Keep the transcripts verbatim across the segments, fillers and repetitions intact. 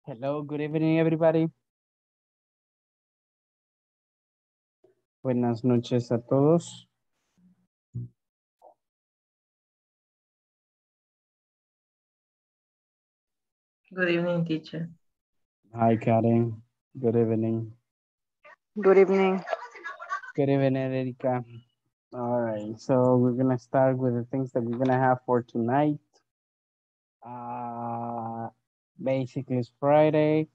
Hello, good evening, everybody. Buenas noches a todos. Good evening, teacher. Hi, Karen. Good evening. Good evening. Good evening, Erika. All right, so we're gonna start with the things that we're gonna have for tonight. Uh, basically, it's Friday.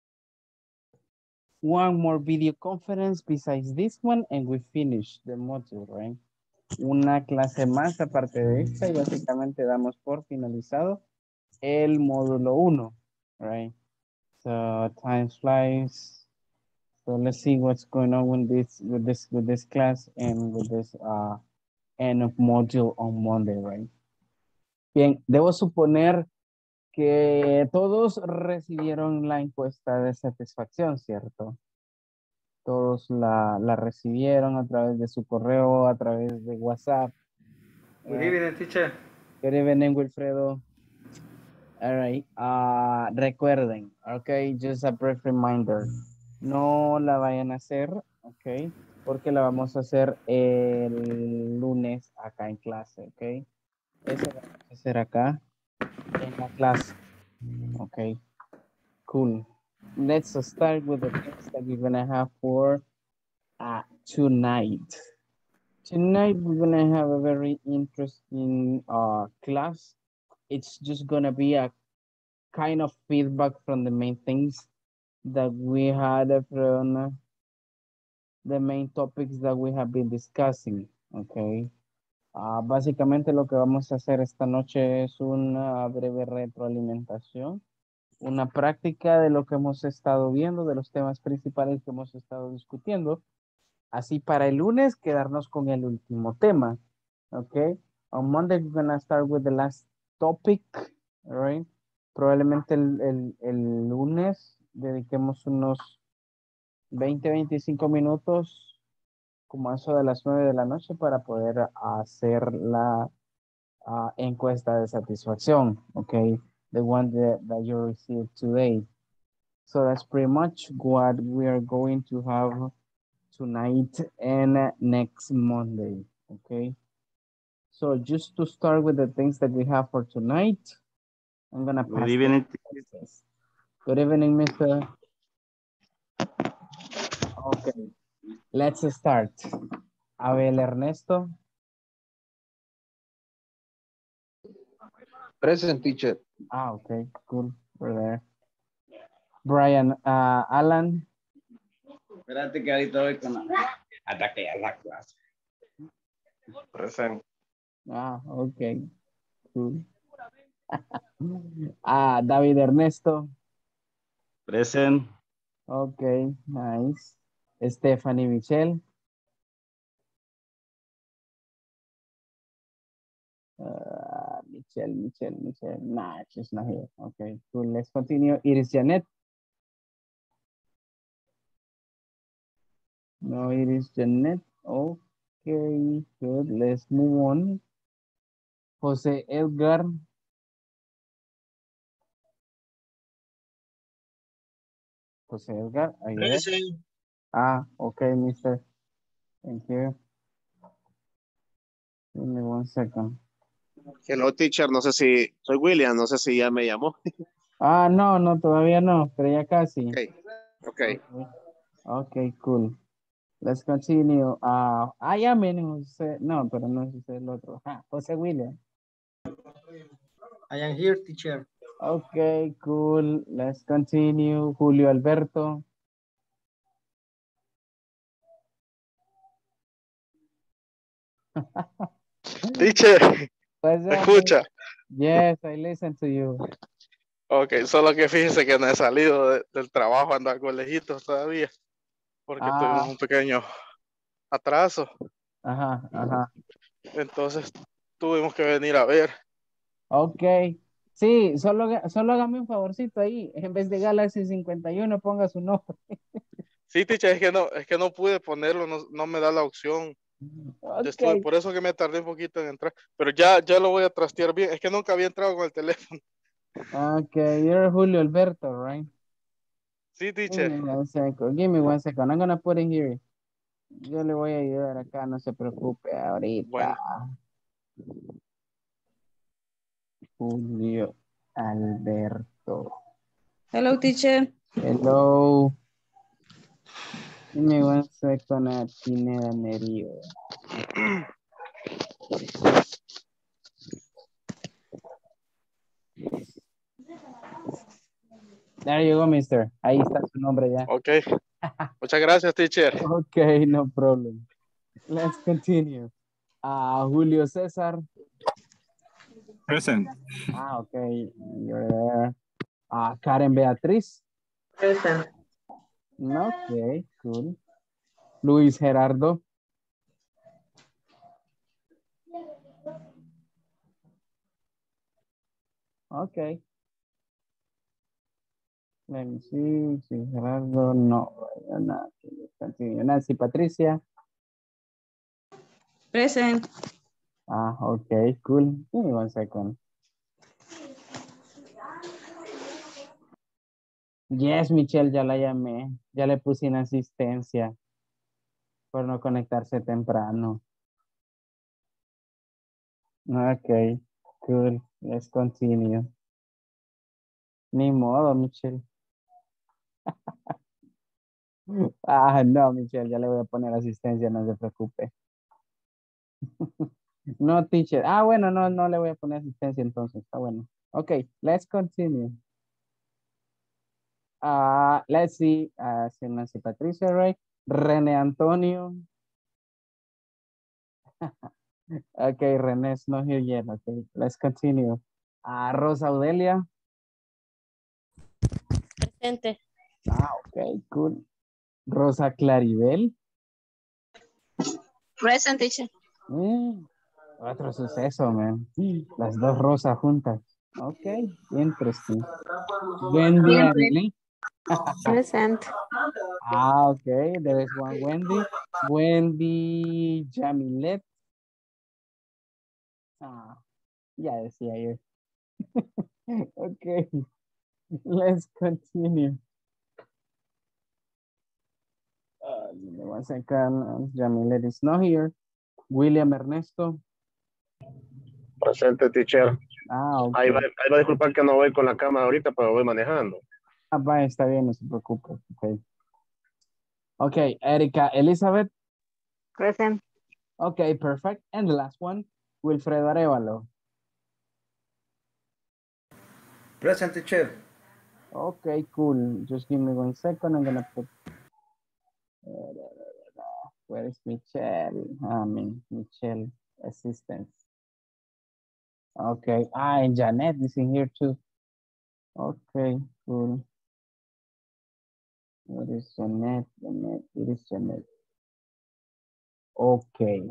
One more video conference besides this one, and we finish the module, right? Una clase más aparte de esta, y básicamente damos por finalizado el módulo uno, right? So time flies. So let's see what's going on with this with this with this class and with this uh end of module on Monday, right? Bien, debo suponer que todos recibieron la encuesta de satisfacción, ¿cierto? Todos la, la recibieron a través de su correo, a través de WhatsApp. Good evening, teacher. Good evening, Wilfredo. All right. Uh, recuerden, ok, just a brief reminder. No la vayan a hacer, ok, porque la vamos a hacer el lunes acá en clase, ok. Eso lo vamos a hacer acá en la clase, ok. Cool. Let's start with the things that we're gonna have for uh, tonight. Tonight we're gonna have a very interesting uh, class. It's just gonna be a kind of feedback from the main things that we had from the main topics that we have been discussing, okay? Uh, básicamente lo que vamos a hacer esta noche es una breve retroalimentación, una práctica de lo que hemos estado viendo, de los temas principales que hemos estado discutiendo, así para el lunes quedarnos con el último tema, okay? On Monday we're gonna start with the last topic, all right? Probablemente el, el, el lunes dediquemos unos veinte, veinticinco minutos, como a eso de las nueve de la noche, para poder hacer la uh, encuesta de satisfacción, okay? The one that, that you received today. So that's pretty much what we are going to have tonight and next Monday, okay? So just to start with the things that we have for tonight, I'm gonna pass. Good evening. Good evening, mister. Okay, let's start. Abel Ernesto. Present, teacher. Ah, okay, cool. We're there. Brian, uh, Alan. Espérate que ahorita voy con la... Hasta que ya la clase. Present. Ah, okay, cool. Ah, David Ernesto. Present. Okay, nice. Stephanie Michelle. Uh, Michelle, Michelle, Michelle. Nah, she's not here. Okay, cool. Let's continue. Iris Janet. No, Iris Janet. Okay, good. Let's move on. Jose Edgar. Jose Edgar, are you there? Present. Ah, okay, mister. Thank you. Give me one second. Hello, teacher. No sé si soy William. No sé si ya me llamó. Ah, no, no, todavía no, pero ya casi. Ok. Ok. Okay, okay, cool. Let's continue. Uh, ah, ya me José. No, pero no es José el otro. Ah, José William. I am here, teacher. Okay, cool. Let's continue. Julio Alberto. Teacher, What's ¿me up, escucha? Yes, I listen to you. Ok, solo que fíjese que no he salido de- del trabajo, ando algo lejitos todavía, porque Ah. tuvimos un pequeño atraso. Ajá, ajá. Entonces tuvimos que venir a ver. Ok. Sí, solo, haga- solo hágame un favorcito ahí. En vez de Galaxy cincuenta y uno, ponga su nombre. Sí, teacher, es que no, es que no pude ponerlo, no, no me da la opción. Yo estuve, Ok. por eso que me tardé un poquito en entrar, pero ya, ya lo voy a trastear bien. Es que nunca había entrado con el teléfono. Ok, you're Julio Alberto, right? Sí, Give teacher. me one second. Give me one second. I'm gonna put it here. Yo le voy a ayudar acá, no se preocupe ahorita. Bueno, Julio Alberto. Hello, teacher. Hello. Give me one second at Pineda Nerio. There you go, mister. Ahí está su nombre ya. ok. Muchas gracias, teacher. Okay, no problem. Let's continue. Uh, Julio César. Present. Ah, okay. You're there. Uh, Karen Beatriz. Present. Okay, cool. Luis Gerardo. Okay. Let me see. Luis Gerardo, no. no. Continue. Nancy Patricia. Present. Ah, okay, cool. Give me one second. Yes, Michelle, ya la llamé. Ya le puse en asistencia por no conectarse temprano. Okay, cool. Let's continue. Ni modo, Michelle. Ah, no, Michelle, ya le voy a poner asistencia, no se preocupe. No, teacher. Ah, bueno, no, no le voy a poner asistencia entonces. Está bueno. Okay, let's continue. Uh, let's see. Uh, Nancy Patricia, right? René Antonio. Okay, René's not here yet. Okay, let's continue. Uh, Rosa Audelia. Presente. Ah, okay, cool. Rosa Claribel. Present, teacher. Mm, otro suceso, man. Las dos rosas juntas. Okay, interesting. Wendy Arely. Present. Ah, okay, there is one Wendy. Wendy Jamilet. Ah, ya decía yo. Okay, let's continue. Uh, give me one second. Jamilet is not here. William Ernesto. Presente, teacher. Ah, ok. Ahí va, ahí va a disculpar que no voy con la cámara ahorita, pero voy manejando. Ah, va, está bien, no se preocupe. Ok. Ok, Erika Elizabeth. Present. Ok, perfect. And the last one, Wilfredo Arevalo. Present, teacher. Okay, cool. Just give me one second. I'm gonna put. Where is Michelle? I mean, Michelle assistant. Okay. Ah, and Janet is in here too. Okay, cool. Where is Janet? Janet, it is Janet. Okay.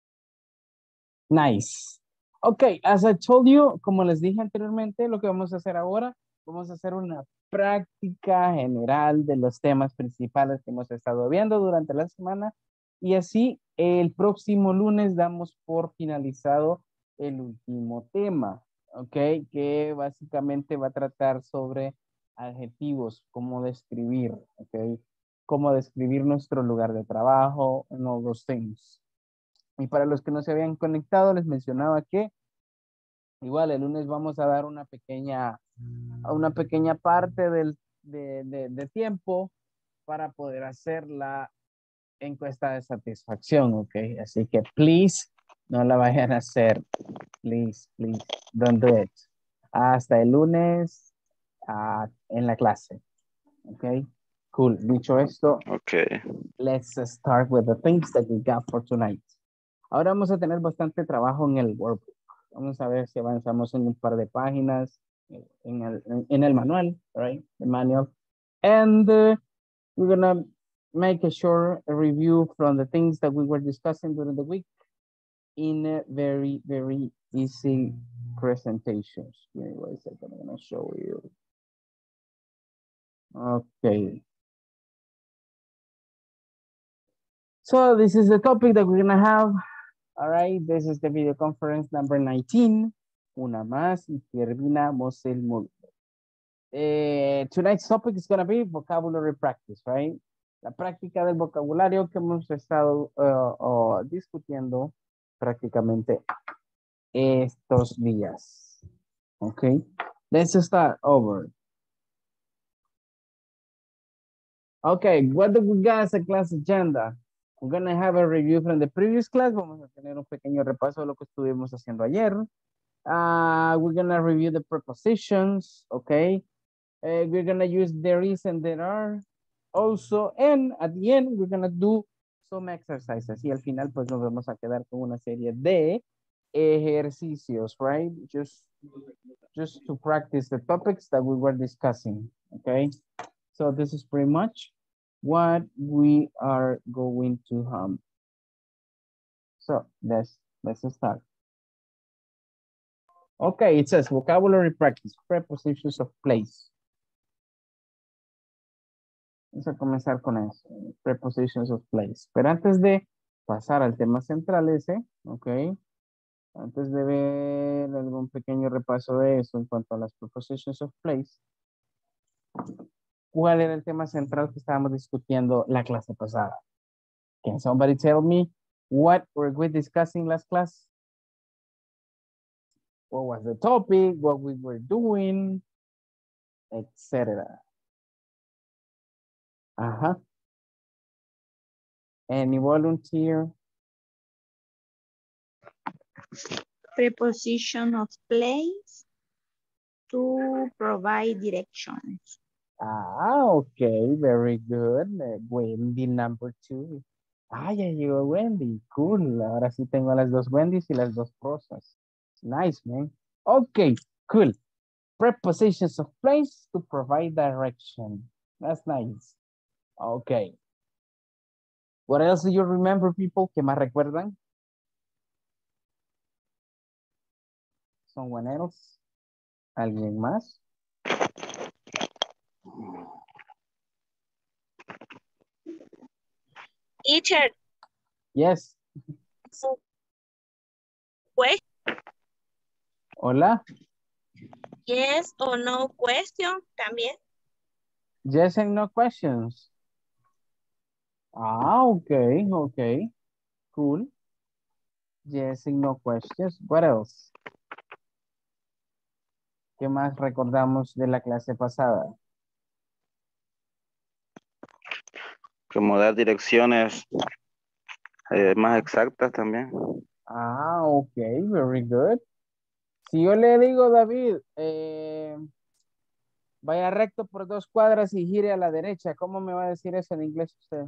Nice. Okay, as I told you, como les dije anteriormente, lo que vamos a hacer ahora, vamos a hacer una práctica general de los temas principales que hemos estado viendo durante la semana y así el próximo lunes damos por finalizado el último tema, ok, que básicamente va a tratar sobre adjetivos, cómo describir, ok, cómo describir nuestro lugar de trabajo, and all those things. Y para los que no se habían conectado, les mencionaba que igual el lunes vamos a dar una pequeña, una pequeña parte del, de, de, de tiempo para poder hacer la encuesta de satisfacción, ¿ok? Así que, please, no la vayan a hacer. Please, please, don't do it. Hasta el lunes uh, en la clase, ¿ok? Cool. Dicho esto, Okay. let's start with the things that we got for tonight. Ahora vamos a tener bastante trabajo en el workbook. Vamos a ver si avanzamos en un par de páginas en el, en el manual, right? The manual. And uh, we're gonna make a short review from the things that we were discussing during the week in a very, very easy presentations. Give me one second, I'm gonna show you. Okay. So this is the topic that we're gonna have. All right, this is the video conference number nineteen. Una más y terminamos el módulo. eh, tonight's topic is going to be vocabulary practice, right? La práctica del vocabulario que hemos estado uh, uh, discutiendo prácticamente estos días. Okay, let's start over. Okay, what do we got as a class agenda? We're going to have a review from the previous class. Vamos a tener un pequeño repaso de lo que estuvimos haciendo ayer. Uh, we're going to review the prepositions, okay? Uh, we're going to use there is and there are also. And at the end, we're going to do some exercises. Y al final, pues nos vamos a quedar con una serie de ejercicios, right? Just, just to practice the topics that we were discussing, okay? So this is pretty much what we are going to have. So let's, let's start. Okay, it says vocabulary practice, prepositions of place. Vamos a comenzar con eso, prepositions of place. Pero antes de pasar al tema central ese, ok, antes de ver algún pequeño repaso de eso en cuanto a las prepositions of place, ¿cuál era el tema central que estábamos discutiendo la clase pasada? Can somebody tell me what were we discussing last class? What was the topic, what we were doing, et cetera. Uh-huh. Any volunteer? Preposition of place to provide directions. Ah, okay, very good. Uh, Wendy number two. Ah, ya llegó Wendy. Cool. Ahora sí tengo las dos Wendys y las dos Rosas. Nice, man. Okay, cool. Prepositions of place to provide direction. That's nice. Okay. What else do you remember, people? ¿Qué más recuerdan? Someone else? ¿Alguien más? Teacher. Yes. Question. Hola. Yes or no question también. Yes and no questions. Ah, okay, okay. Cool. Yes and no questions. What else? ¿Qué más recordamos de la clase pasada? Como dar direcciones eh, más exactas también. Ah, ok, very good. Si yo le digo, David, eh, vaya recto por dos cuadras y gire a la derecha, ¿cómo me va a decir eso en inglés usted?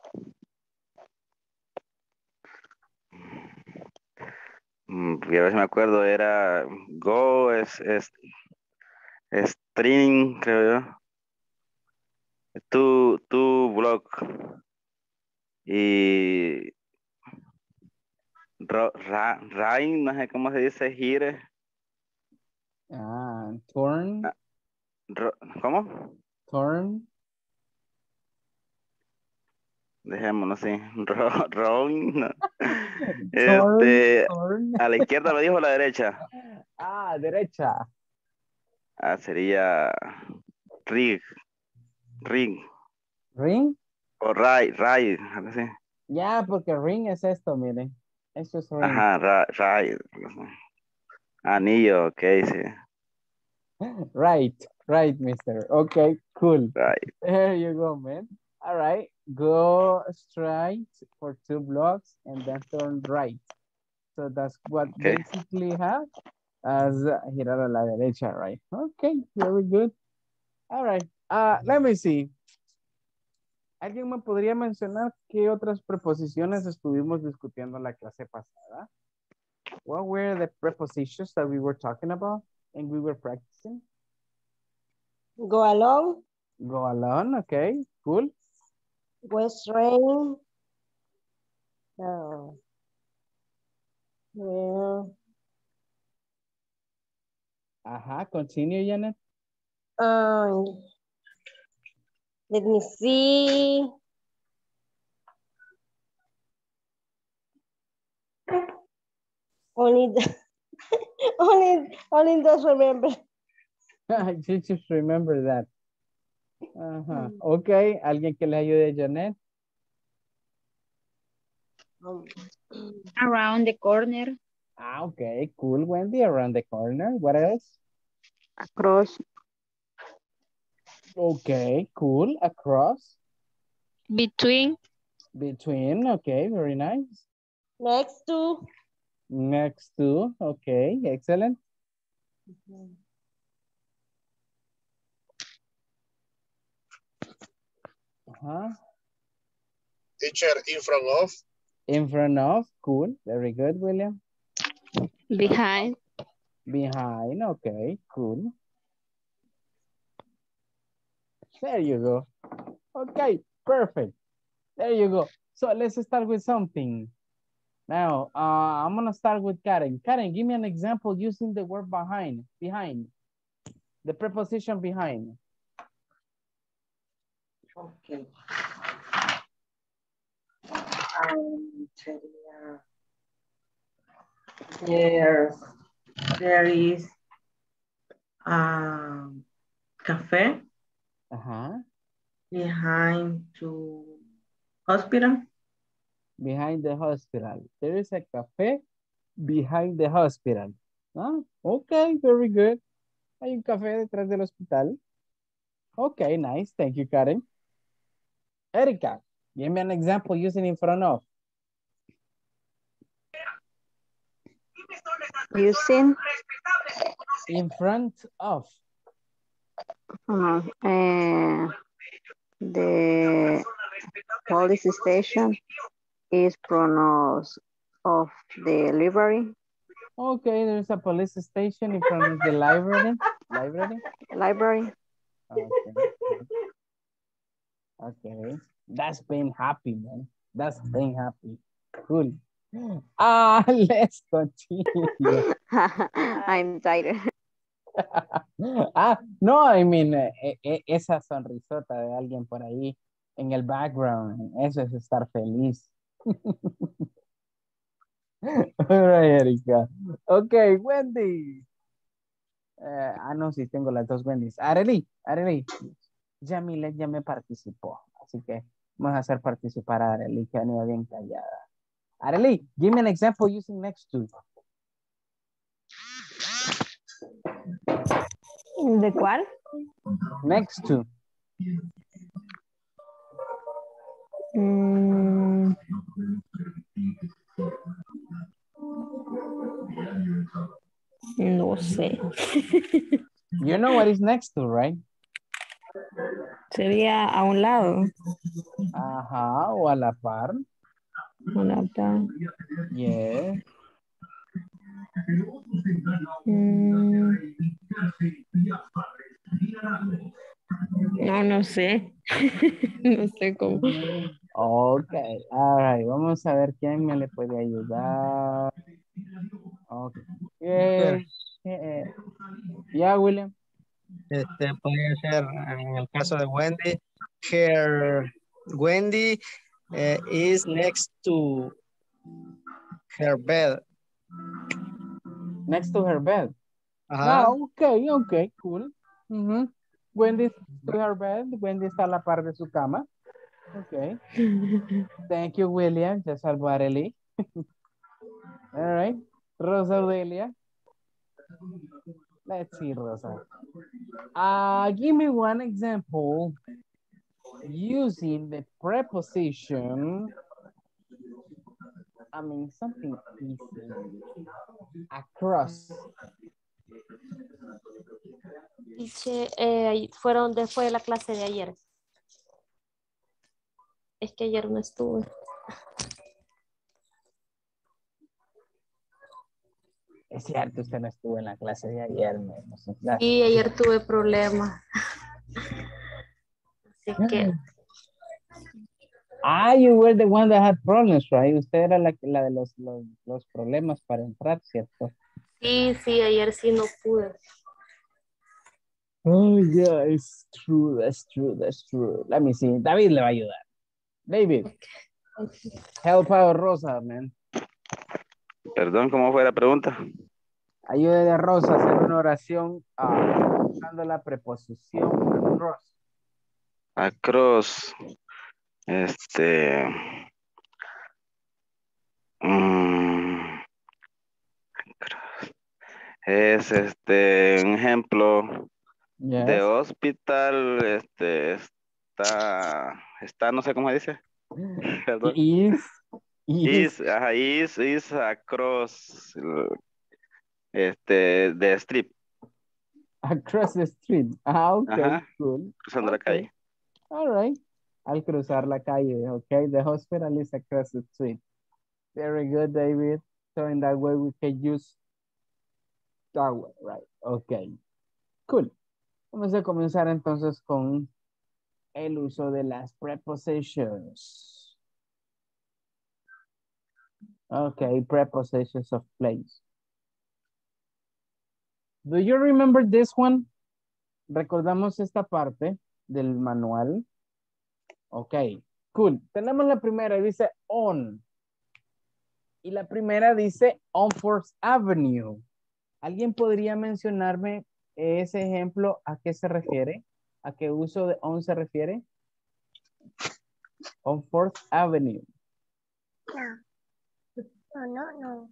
Mm, y a ver si me acuerdo, era go, es, es, string, creo yo. Tu, tu block. Y ro, ra, rain, no sé cómo se dice, gire. Ah, turn. Ah, ro, ¿cómo? Turn. Dejémoslo así. Ro, round, no. Turn, Este, turn. a la izquierda me dijo o a la derecha. Ah, derecha. Ah, sería rig, rig. Ring. O right, right, algo así. Ya, porque ring es esto, miren. Esto es ring. Ajá, ra, right. Anillo, ok, sí. Right, right, mister. Okay, cool. Right. There you go, man. All right, go straight for two blocks and then turn right. So that's what Okay. basically have as uh, girar a la derecha, right? Okay, very good. All right, uh, let me see. ¿Alguien me podría mencionar qué otras preposiciones estuvimos discutiendo en la clase pasada? What were the prepositions that we were talking about and we were practicing? Go along. Go along, okay, cool. Go straight. No. Well, Ajá, continue, Janet. um, let me see. Only, the, only, only those remember. You just remember that. Ajá. Ok, alguien que le ayude a Janet. Around the corner. Ah, ok, cool, Wendy, around the corner. What else? Across. Okay, cool, across. Between. Between, okay, very nice. Next to. Next to, okay, excellent. Uh-huh. Teacher, in front of. In front of, cool, very good, William. Behind. Behind, okay, cool. There you go. Okay, perfect. There you go. So let's start with something. Now, uh, I'm gonna start with Karen. Karen, give me an example using the word behind, behind, the preposition behind. Okay. Um, sería, there, there is um, cafe Uh-huh. behind to hospital. Behind the hospital. There is a cafe behind the hospital. Ah, okay, very good. Hay un café detrás del hospital. Okay, nice. Thank you, Karen. Erika, give me an example using in front of. Using. In front of. Uh, uh, the police station is pronounced of the library. Okay, there's a police station in front of the library. Library? Library. Okay. Okay. That's being happy, man. That's being happy. Cool. Ah, let's continue. I'm tired. Ah, no, I mean, eh, eh, esa sonrisota de alguien por ahí en el background, eso es estar feliz. All right, Erika. Ok, Wendy. Eh, ah, no, sí, tengo las dos Wendys. Arely, Arely. Yamile ya me participó, así que vamos a hacer participar a Arely, que venía bien callada. Arely, give me an example using next to. ¿De cuál? Next to. Mm. No sé. You know what is next to, right? Sería a un lado. Ajá, o a la par. A la par. Yeah. Mm. No, no sé. No sé cómo. Ok, all right. Vamos a ver quién me le puede ayudar. Ok. Eh, eh, ya, William. Este podría ser en el caso de Wendy. Her Wendy eh, is next to her bed. Next to her bed. Ajá. No, ok, ok, cool. Uh-huh. Wendy to her bed. Wendy está a la par de su cama. Ok. Thank you, William. Ya salvo a Arely. All right. Rosa Audelia. Let's see, Rosa. Uh, give me one example using the preposition. I mean, something easy. Across. Dice, eh, fueron después de la clase de ayer. Es que ayer no estuve. Es cierto, usted no estuvo en la clase de ayer. No, no sé, claro. Y ayer tuve problemas. Así que... Ah, you were the one that had problems, right? Usted era la, la de los, los, los problemas para entrar, ¿cierto? Sí, sí, ayer sí no pude. Oh, yeah, it's true, that's true, that's true. Let me see. David le va a ayudar. David. Okay. Help out Rosa, man. Perdón, ¿cómo fue la pregunta? Ayúdele a Rosa a hacer una oración ah, usando la preposición across. Across. Este. mm, es este un ejemplo de Yes. hospital. Este está. Está, no sé cómo se dice. Perdón. Is, is, Is, ajá, is, is across. Este, de strip. across the street. Ah, ok, Ajá. cool. Cruzando la Ok. calle. All right. Al cruzar la calle, okay? The hospital is across the street. Very good, David. So in that way we can use that way, right? Okay. Cool. Vamos a comenzar entonces con el uso de las prepositions. Okay, prepositions of place. Do you remember this one? Recordamos esta parte del manual. Ok, cool. Tenemos la primera, dice on. Y la primera dice on Fourth Avenue. ¿Alguien podría mencionarme ese ejemplo? ¿A qué se refiere? ¿A qué uso de on se refiere? On Fourth Avenue. No, no, no.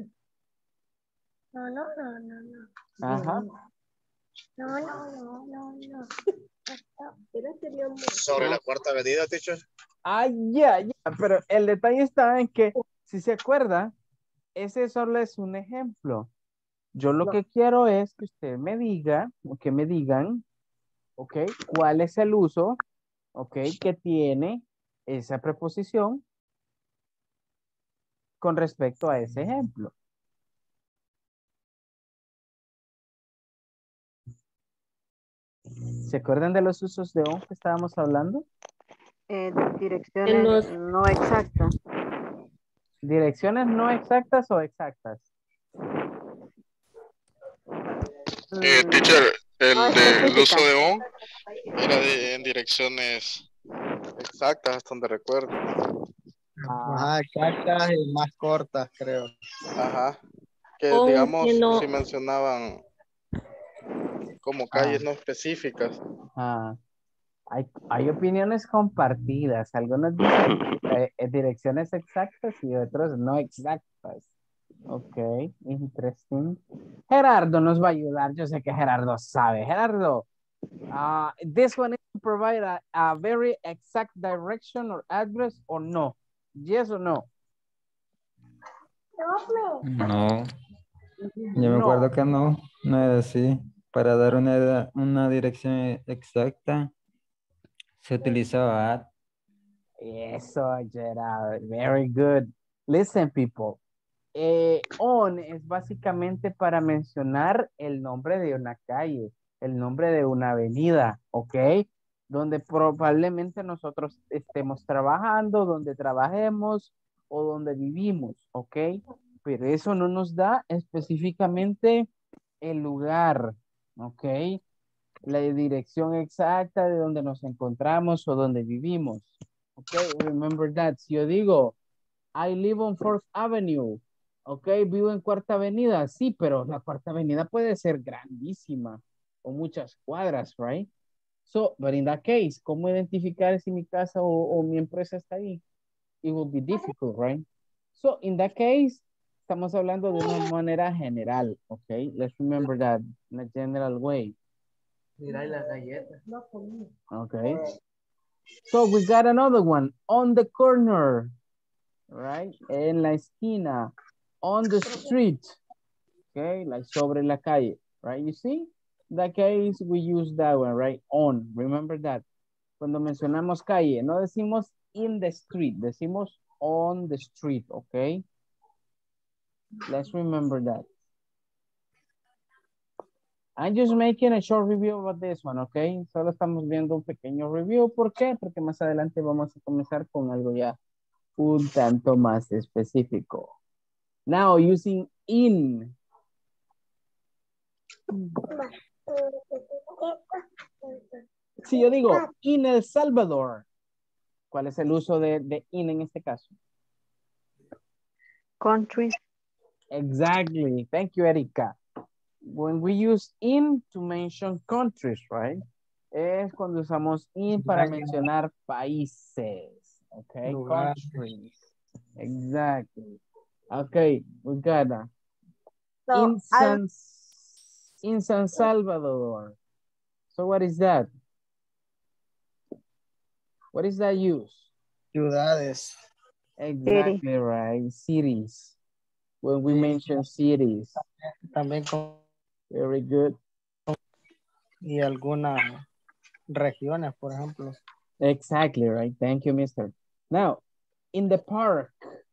No, no, no, no, no. Ajá. No, no, no, no, no. Sobre la cuarta avenida, teacher. Ah, ya, ya. Pero el detalle está en que, si se acuerda, ese solo es un ejemplo. Yo lo que quiero es que usted me diga, o que me digan, ok, cuál es el uso, ok, que tiene esa preposición con respecto a ese ejemplo. ¿Se acuerdan de los usos de on que estábamos hablando? Eh, En direcciones los, no exactas. ¿Direcciones no exactas o exactas? Eh, Mm, teacher, el, no de, el uso específicas. de on era de, en direcciones exactas, hasta donde recuerdo. Ajá, exactas y más cortas, creo. Ajá. Que on digamos, que no, si mencionaban como calles no específicas. Ah, hay, hay opiniones compartidas. Algunos dicen eh, eh, direcciones exactas y otros no exactas. Ok, interesting. Gerardo nos va a ayudar. Yo sé que Gerardo sabe. Gerardo, uh, this one is to provide a, a very exact direction or address or no? Yes or no? No, yo me No. acuerdo que no, no es así. Para dar una, una dirección exacta se utilizaba at. Eso, Gerard. Very good. Listen, people. Eh, on es básicamente para mencionar el nombre de una calle, el nombre de una avenida, ¿ok? Donde probablemente nosotros estemos trabajando, donde trabajemos o donde vivimos, ¿ok? Pero eso no nos da específicamente el lugar, ¿ok? La dirección exacta de donde nos encontramos o donde vivimos, ¿ok? Remember that. Si yo digo, I live on Fourth Avenue. Ok, vivo en Cuarta Avenida. Sí, pero la Cuarta Avenida puede ser grandísima o muchas cuadras, right? So, but in that case, ¿cómo identificar si mi casa o, o mi empresa está ahí? It will be difficult, right? So, in that case, estamos hablando de una manera general, ok? Let's remember that in a general way. Mira la galleta. Okay. So, we got another one. On the corner. Right? En la esquina. On the street. Okay, like sobre la calle. Right? You see? In that case, we use that one, right? On. Remember that. Cuando mencionamos calle, no decimos in the street, decimos on the street, okay? Let's remember that. I'm just making a short review about this one, okay? Solo estamos viendo un pequeño review. ¿Por qué? Porque más adelante vamos a comenzar con algo ya un tanto más específico. Now, using in. Si yo digo in El Salvador, ¿cuál es el uso de, de in en este caso? Country. Exactly. Thank you, Erika. when we use in to mention countries, right? Es cuando usamos in para mencionar países, okay? Lugar. Countries. Exactly. Okay, we got that. So, In San, in San Salvador. So what is that? What is that use? Ciudades. Exactly right. Cities. When we Sí. mention cities. También con, Very good. y algunas regiones, por ejemplo. Exactly right. Thank you, mister. Now, in the park.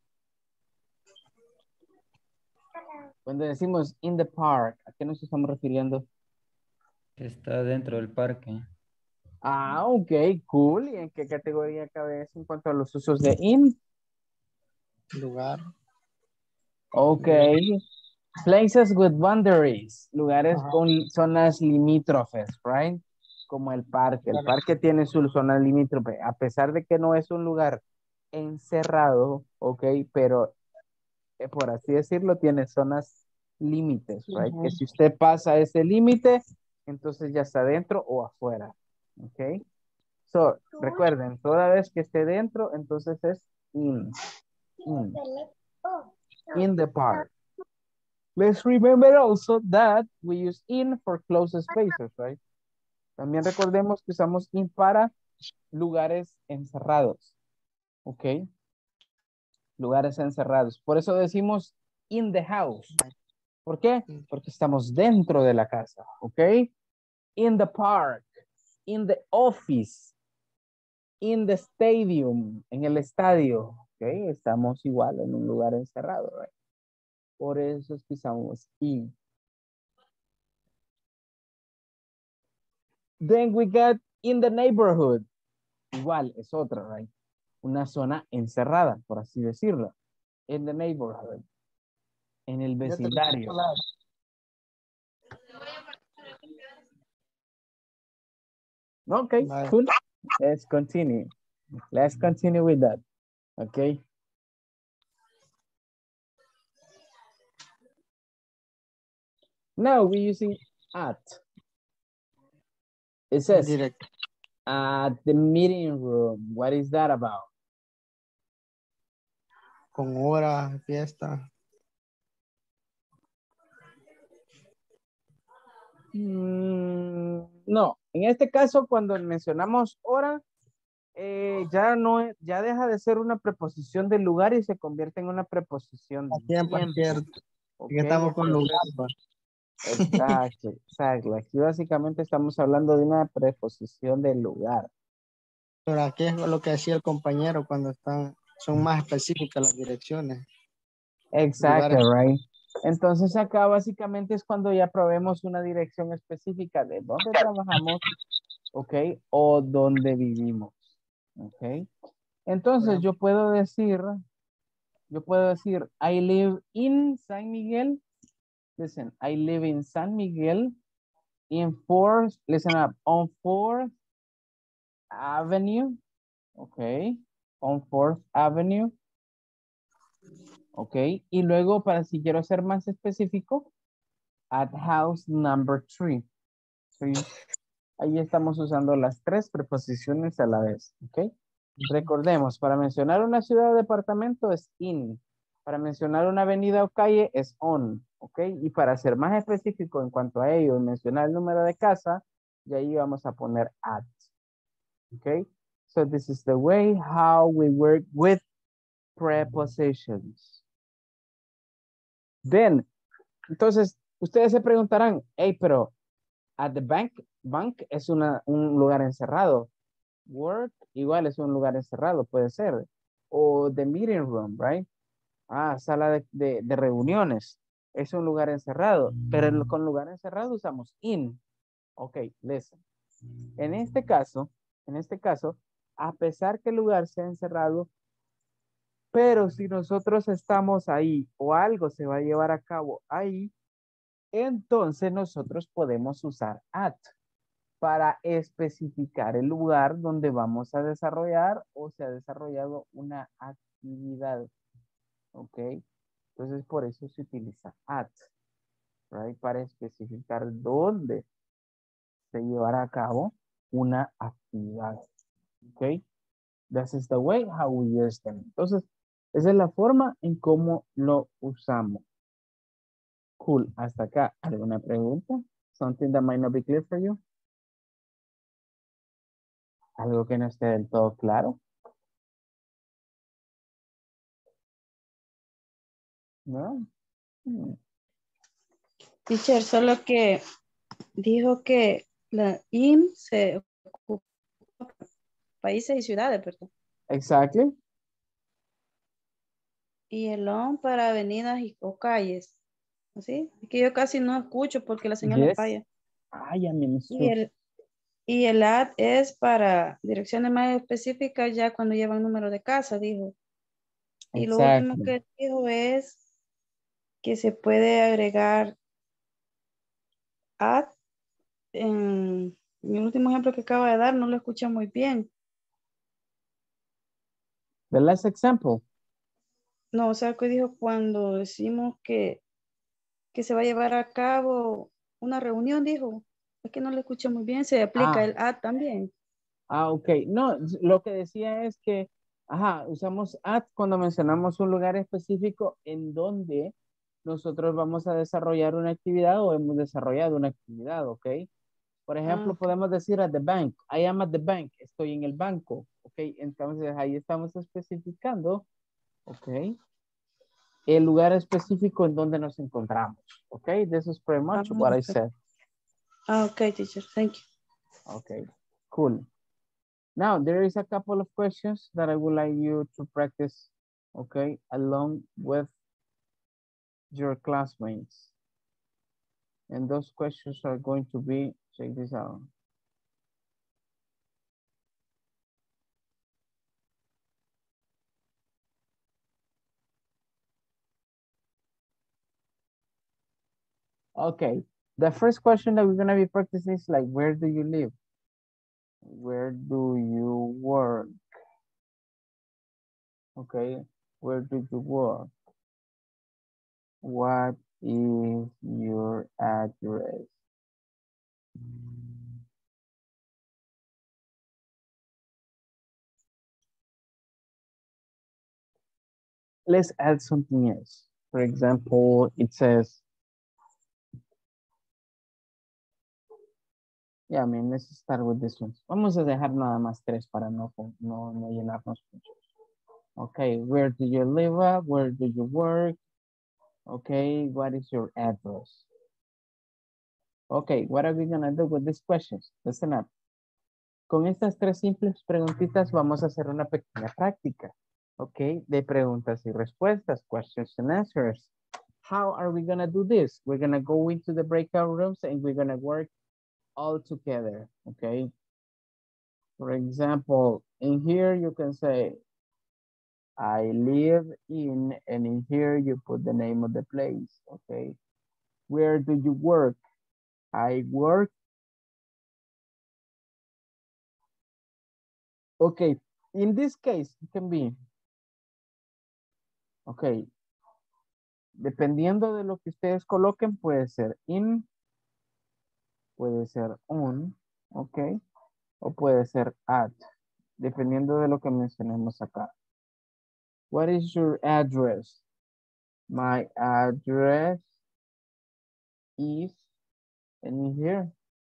Cuando decimos in the park, ¿a qué nos estamos refiriendo? Que está dentro del parque. Ah, ok, cool. ¿Y en qué categoría cabe eso en cuanto a los usos de in? Lugar. Ok. Places with boundaries. Lugares Ajá. con zonas limítrofes, right? Como el parque. El Claro. parque tiene su zona limítrofe. A pesar de que no es un lugar encerrado, ok, pero eh, por así decirlo, tiene zonas límites, right? Ujú. Que si usted pasa ese límite, entonces ya está dentro o afuera, ok. So, recuerden, toda vez que esté dentro, entonces es in. In, in the park. Let's remember also that we use in for closed spaces, right? También recordemos que usamos in para lugares encerrados, ok. Lugares encerrados. Por eso decimos in the house. ¿Por qué? Porque estamos dentro de la casa, ¿ok? In the park, in the office, in the stadium, en el estadio, ¿ok? Estamos igual en un lugar encerrado, right? Por eso es que usamos in. Then we got in the neighborhood. Igual, es otra, right? Una zona encerrada, por así decirlo. In the neighborhood. En el vecindario. Okay, Vale. cool. Let's continue. Let's continue with that. Okay. Now we're using at. It says Direct. at the meeting room. What is that about? Con hora, fiesta. Mm, no, en este caso cuando mencionamos hora, eh, ya no es- ya deja de ser una preposición del lugar y se convierte en una preposición de Tiempo, tiempo. cierto. Ok, Y estamos con entonces- lugar. pues. Exacto, exacto. Aquí básicamente estamos hablando de una preposición del lugar. Pero aquí es lo que decía el compañero cuando están, son más específicas las direcciones. Exacto, Lugares. right. Entonces acá básicamente es cuando ya probemos una dirección específica de dónde trabajamos, ok, o dónde vivimos, ok. Entonces yo puedo decir, yo puedo decir, I live in San Miguel. Listen, I live in San Miguel in fourth, listen up, on fourth Avenue, ok, on fourth Avenue. Ok, y luego para si quiero ser más específico, at house number three. Sí. Ahí estamos usando las tres preposiciones a la vez. Ok, recordemos, para mencionar una ciudad o departamento es in. Para mencionar una avenida o calle es on. Ok, y para ser más específico en cuanto a ello y mencionar el número de casa, y ahí vamos a poner at. Ok, so this is the way how we work with prepositions. Then, entonces, ustedes se preguntarán, hey, pero at the bank, bank es una, un lugar encerrado. Work igual es un lugar encerrado, puede ser. O the meeting room, right? Ah, sala de, de, de reuniones. Es un lugar encerrado. Pero el- con lugar encerrado usamos in. Ok, listen. En este caso, en este caso, a pesar que el lugar sea encerrado, pero si nosotros estamos ahí o algo se va a llevar a cabo ahí, entonces nosotros podemos usar at para especificar el lugar donde vamos a desarrollar o se ha desarrollado una actividad. ¿Ok? Entonces por eso se utiliza at. right? Para especificar dónde se llevará a cabo una actividad. Ok. This is the way how we use them. Entonces, esa es la forma en cómo lo usamos. Cool. Hasta acá. ¿Alguna pregunta? Something that might not be clear for you? ¿Algo que no esté del todo claro? ¿No? Hmm. Teacher, solo que dijo que la I M se ocupa para países y ciudades, ¿verdad? Exactly. Y el O N para avenidas y, o calles. ¿Así? Es que yo casi no escucho porque la señal me Yes. falla. Ay, I mean, it's Y true. el, y el A D es para direcciones más específicas ya cuando llevan número de casa, dijo. Y lo último Exactly. que dijo es que se puede agregar A D en, en el último ejemplo que acaba de dar, no lo escuché muy bien. The last example. No, o sea, que dijo cuando decimos que, que se va a llevar a cabo una reunión, dijo. Es que no lo escuché muy bien, se aplica Ah. el A D también. Ah, ok. No, lo que decía es que, ajá, usamos at cuando mencionamos un lugar específico en donde nosotros vamos a desarrollar una actividad o hemos desarrollado una actividad, ¿ok? Por ejemplo, Ah, ok. podemos decir at the bank. I am at the bank. Estoy en el banco, ¿ok? Entonces ahí estamos especificando, ¿ok? El lugar específico en donde nos encontramos, ¿ok? This is pretty Ah, much what I ok. said. Ah, ok, teacher. Thank you. Okay, cool. Now, there is a couple of questions that I would like you to practice, okay, along with your classmates. And those questions are going to be, check this out. Okay, the first question that we're gonna be practicing is like, where do you live? Where do you work? Okay, where do you work? What is your address? Let's add something else. For example, it says, yeah, I mean, let's start with this one. Vamos a dejar nada más tres para no, no, no llenarnos mucho. Okay, where do you live at? Where do you work? Okay, what is your address? Okay, what are we gonna do with these questions? Listen up. Con estas tres simples preguntitas vamos a hacer una pequeña práctica. Okay, de preguntas y respuestas, questions and answers. How are we gonna do this? We're gonna go into the breakout rooms and we're gonna work all together, okay? For example, in here you can say, I live in, and in here you put the name of the place, okay? Where do you work? I work. Okay, in this case, it can be, okay, dependiendo de lo que ustedes coloquen, puede ser in, puede ser on, okay, o puede ser at, dependiendo de lo que mencionemos acá. What is your address? My address is, and in here,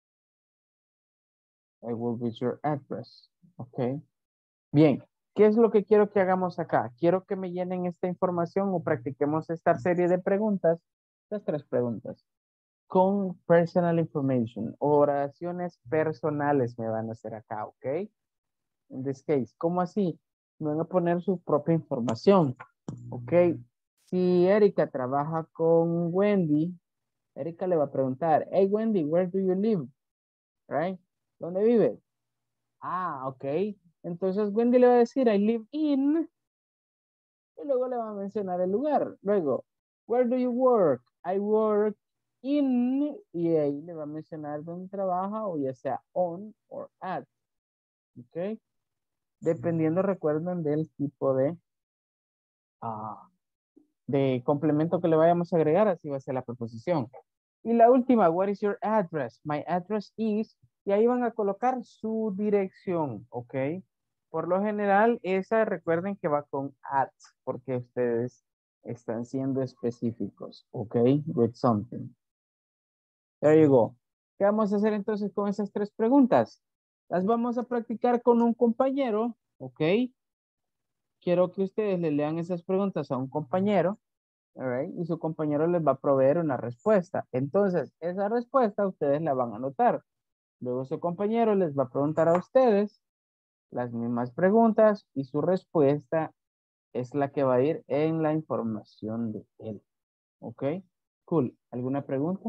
I will be your address, okay. Bien, ¿qué es lo que quiero que hagamos acá? Quiero que me llenen esta información o practiquemos esta serie de preguntas, las tres preguntas, con personal information, oraciones personales me van a hacer acá, ok. In this case, ¿cómo así? Me van a poner su propia información, ok. Si Erika trabaja con Wendy, Erika le va a preguntar, hey Wendy, where do you live? Right? ¿Dónde vives? Ah, ok. Entonces Wendy le va a decir, I live in, y luego le va a mencionar el lugar. Luego, where do you work? I work in, y ahí le va a mencionar dónde trabaja, o ya sea on or at. Ok. Dependiendo, recuerden, del tipo de, uh, de complemento que le vayamos a agregar, así va a ser la preposición. Y la última, what is your address? My address is, y ahí van a colocar su dirección, ¿ok? Por lo general, esa recuerden que va con at, porque ustedes están siendo específicos, ¿ok? With something. There you go. ¿Qué vamos a hacer entonces con esas tres preguntas? Las vamos a practicar con un compañero, ¿ok? Quiero que ustedes le lean esas preguntas a un compañero, all right, y su compañero les va a proveer una respuesta. Entonces, esa respuesta ustedes la van a anotar. Luego su compañero les va a preguntar a ustedes las mismas preguntas y su respuesta es la que va a ir en la información de él. ¿Ok? Cool. ¿Alguna pregunta?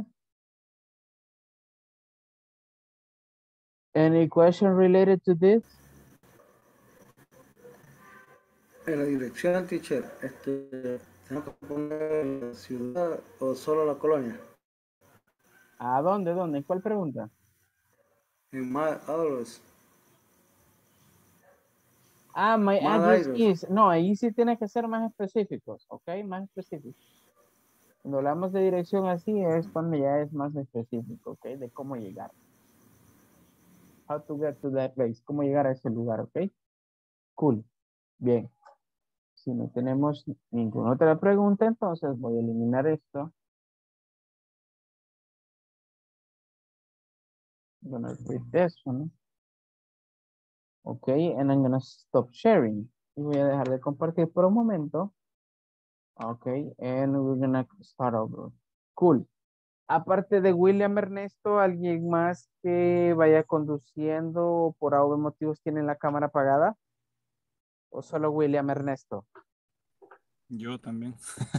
Any question related to this? En la dirección, teacher, este, ¿tengo que poner la ciudad o solo la colonia? ¿A dónde? ¿Dónde? ¿Cuál pregunta? En my address. Ah, my My address address. is. No, ahí sí tiene que ser más específicos, ¿ok? Más específicos. Cuando hablamos de dirección así es cuando ya es más específico, ¿ok? De cómo llegar. How to get to that place. Cómo llegar a ese lugar, ¿ok? Cool. Bien. Si no tenemos ninguna otra pregunta, entonces voy a eliminar esto. I'm gonna read this one. Okay, and I'm gonna stop sharing. Y voy a dejar de compartir por un momento. Okay, and we're gonna start over. Cool. Aparte de William Ernesto, ¿alguien más que vaya conduciendo por algún motivos tiene la cámara apagada? ¿O solo William Ernesto? Yo también.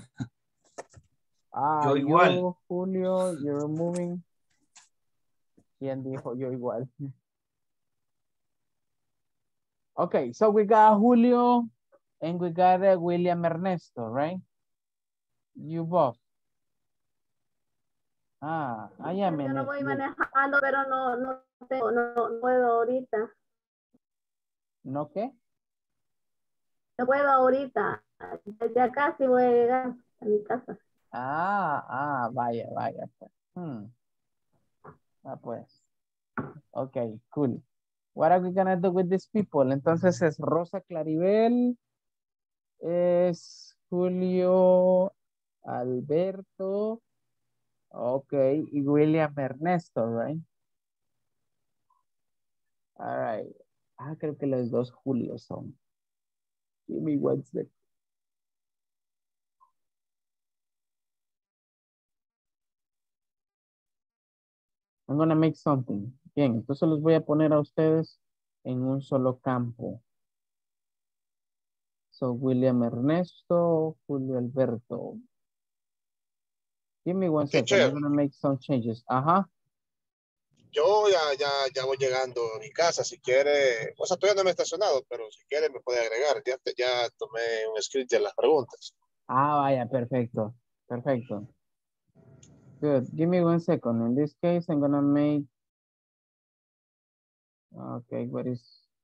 Ah, Yo igual. yo, Julio, you're moving. ¿Quién dijo yo igual? Okay, so we got Julio and we got uh, William Ernesto, right? You both. Ah, ah, ya me... Yo no voy me- manejando, pero no, no, tengo, no, no puedo ahorita. ¿No qué? No puedo ahorita. Desde acá sí voy a llegar a mi casa. Ah, ah, vaya, vaya. Pues. Hmm. Ah, pues. Okay, cool. What are we gonna do with these people? Entonces es Rosa Claribel, es Julio Alberto, okay, y William Ernesto, right? All right. Ah, creo que los dos Julio son. Give me one second. I'm gonna make something. Bien, entonces los voy a poner a ustedes en un solo campo. So, William Ernesto, Julio Alberto. Give me one second. Teacher. I'm gonna make some changes. Ajá. Yo ya, ya, ya voy llegando a mi casa. Si quiere, o sea, todavía no me he estacionado, pero si quiere me puede agregar. Ya, te- ya tomé un script de las preguntas. Ah, vaya, perfecto. Perfecto. Good. Give me one second. In this case, I'm gonna make. Okay, what is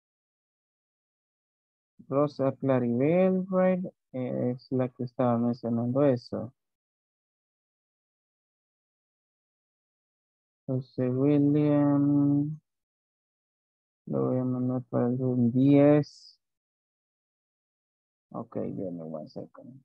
Rosa Claribel, right? Es la que estaba mencionando eso. José William. Lo voy a mandar para el room diez. Ok, give me one second.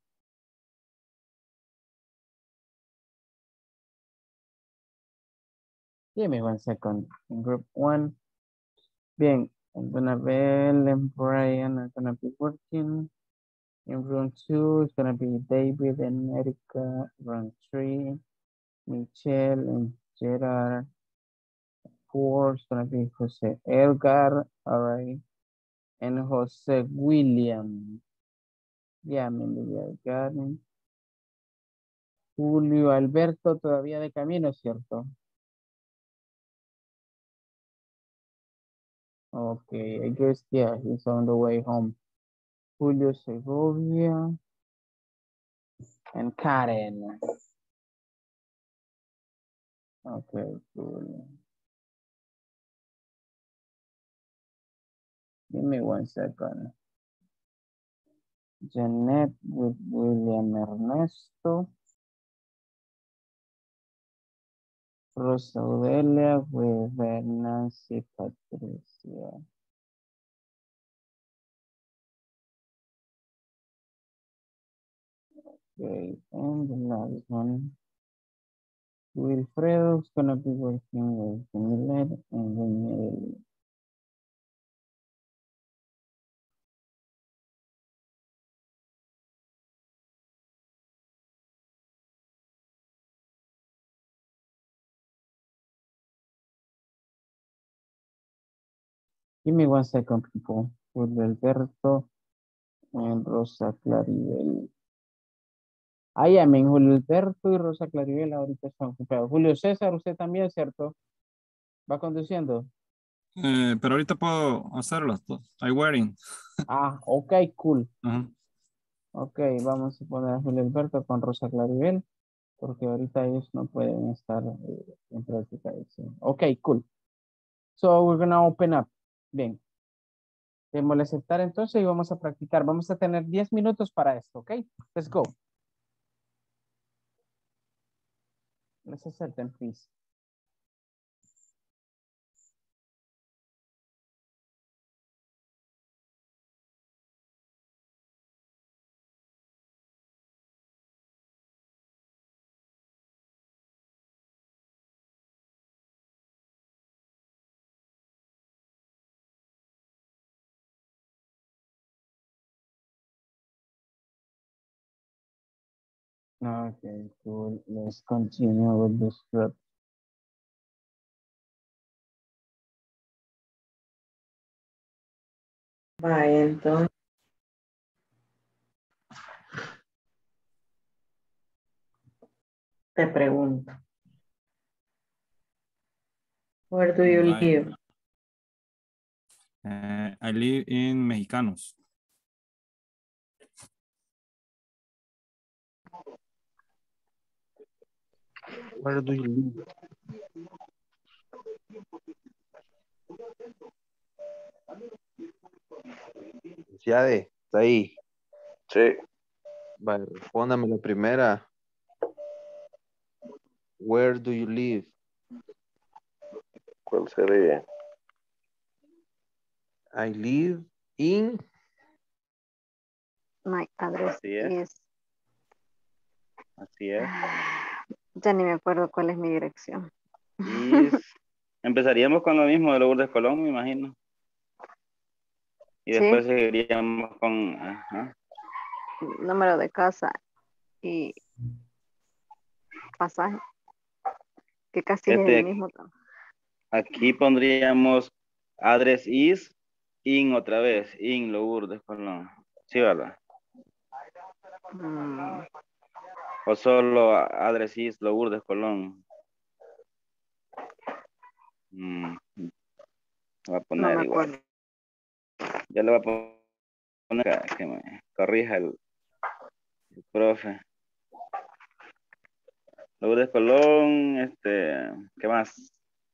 Give me one second. In group one. Bien, I'm gonna Bell and Brian are gonna be working. In room two, it's gonna be David and Erica. Room three, Michelle and Gerard. Four, it's gonna be Jose Elgar. All right. And Jose William. Yeah, maybe I got it. Julio Alberto todavía de camino, ¿cierto? Okay, I guess, yeah, he's on the way home. Julio Segovia and Karen. Okay, cool. Give me one second. Jeanette with William Ernesto. Rosa Audelia with Nancy Patricia. Okay, and the last one. Wilfredo's gonna be working with Millet and Daniel. Give me one second, people. Julio Alberto and Rosa Claribel. Ah, ya, men, Julio Alberto y Rosa Claribel ahorita están ocupados. Julio César, usted también, ¿cierto? ¿Va conduciendo? Eh, pero ahorita puedo hacerlas dos. I'm waiting. Ah, ok, cool. Ajá. Ok, vamos a poner a Julio Alberto con Rosa Claribel, porque ahorita ellos no pueden estar eh, en práctica. ¿Sí? Ok, cool. So, we're gonna open up. Bien. Démosle aceptar entonces y vamos a practicar. Vamos a tener diez minutos para esto, ¿ok? Let's go. Let's accept them, please. Okay, cool. Let's continue with the script. Vaya, entonces, te pregunto. Where do you Bye. live? Eh, I live in Mexicanos. Where do you live? Ciade, está ahí. Sí. Vale, respóndame la primera. Where do you live? ¿Cuál sería? I live in. My address Así es. is... Así es. Ya ni me acuerdo cuál es mi dirección. Y empezaríamos con lo mismo de Lourdes Colón, me imagino. Y Sí. después seguiríamos con... Ajá. Número de casa y pasaje. Que casi es Este, el mismo. aquí pondríamos address is in otra vez. In Lourdes Colón. Sí, ¿verdad? Mm, O solo address is Lourdes Colón. Mm, lo voy a no poner me igual. acuerdo. Ya le voy a poner que me corrija el, el profe. Lourdes Colón, este, ¿qué más?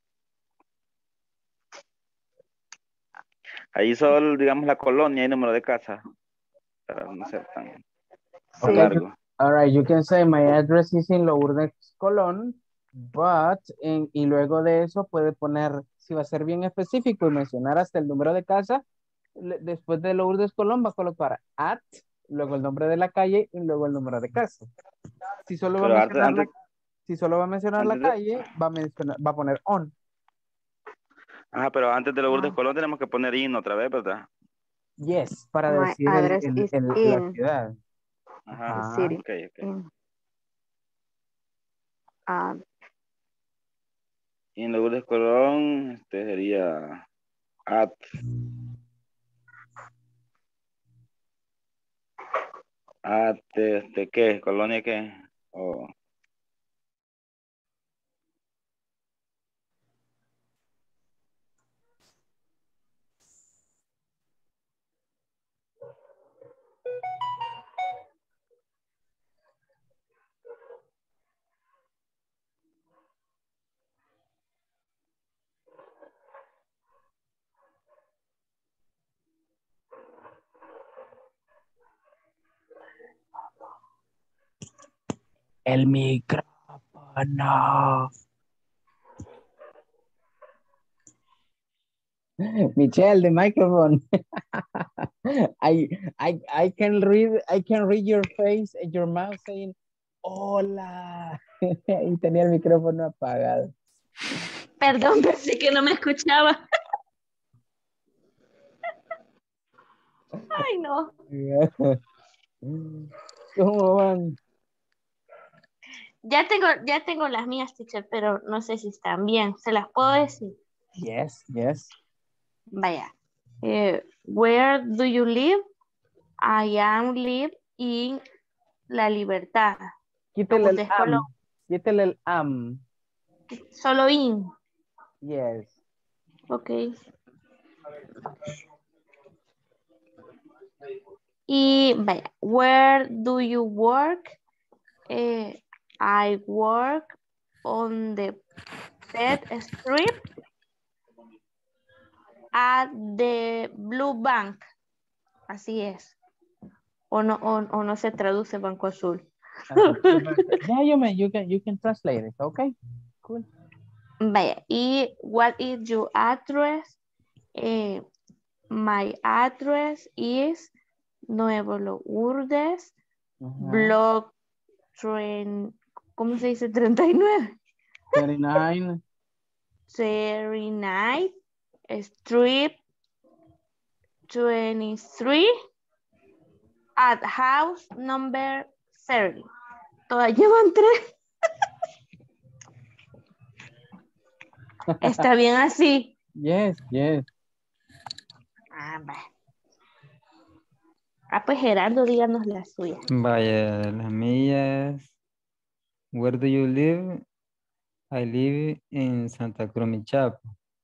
Ahí solo, digamos, la colonia y número de casa. Para no ser tan, tan Okay, largo. you- all right, you can say my address is in Lourdes Colón, but, en, y luego de eso puede poner, si va a ser bien específico y mencionar hasta el número de casa, le- después de Lourdes Colón va a colocar at, luego el nombre de la calle y luego el número de casa. Si solo va a Pero antes, mencionar la, antes, si solo va a mencionar la antes de, calle, va a mencionar, va a poner on. ajá, pero antes de Lourdes Ah. Colón tenemos que poner in otra vez, ¿verdad? Yes, para My decir el, address el- is el- la in ciudad. Ajá, the Ajá. city. ok, ok. In, ah, Y en Lourdes Colón, este sería at, at, este, ¿qué? ¿Colonia qué? O El micrófono. Michelle, the microphone. I, I, I can read, I can read your face and your mouth saying, hola. Y tenía el micrófono apagado. Perdón, pensé que no me escuchaba. Ay, no. ¿Cómo van? Ya tengo, ya tengo las mías, teacher, pero no sé si están bien. ¿Se las puedo decir? Yes, yes. Vaya. Eh, where do you live? I am live in La Libertad. Quítale el Ustedes am. colo- Quítale el am. Solo in. Yes. Ok. Y vaya, where do you work? Eh, I work on the Pet Street at the Blue Bank. Así es. O no, o, o no se traduce Banco Azul. Yeah, you may, you can, you can translate it. Okay. Cool. Vaya, y what is your address? Eh, my address is Nuevo Lourdes, block tren, ¿cómo se dice? treinta y nueve. thirty-nine. thirty-nine, Street twenty-three, at house number thirty. Todas llevan tres. Está bien así. Yes, yes. Ah, va. Ah, pues Gerardo, díganos la suya. Vaya, las mías. Where do you live? I live in Santa Cruz, Michapa.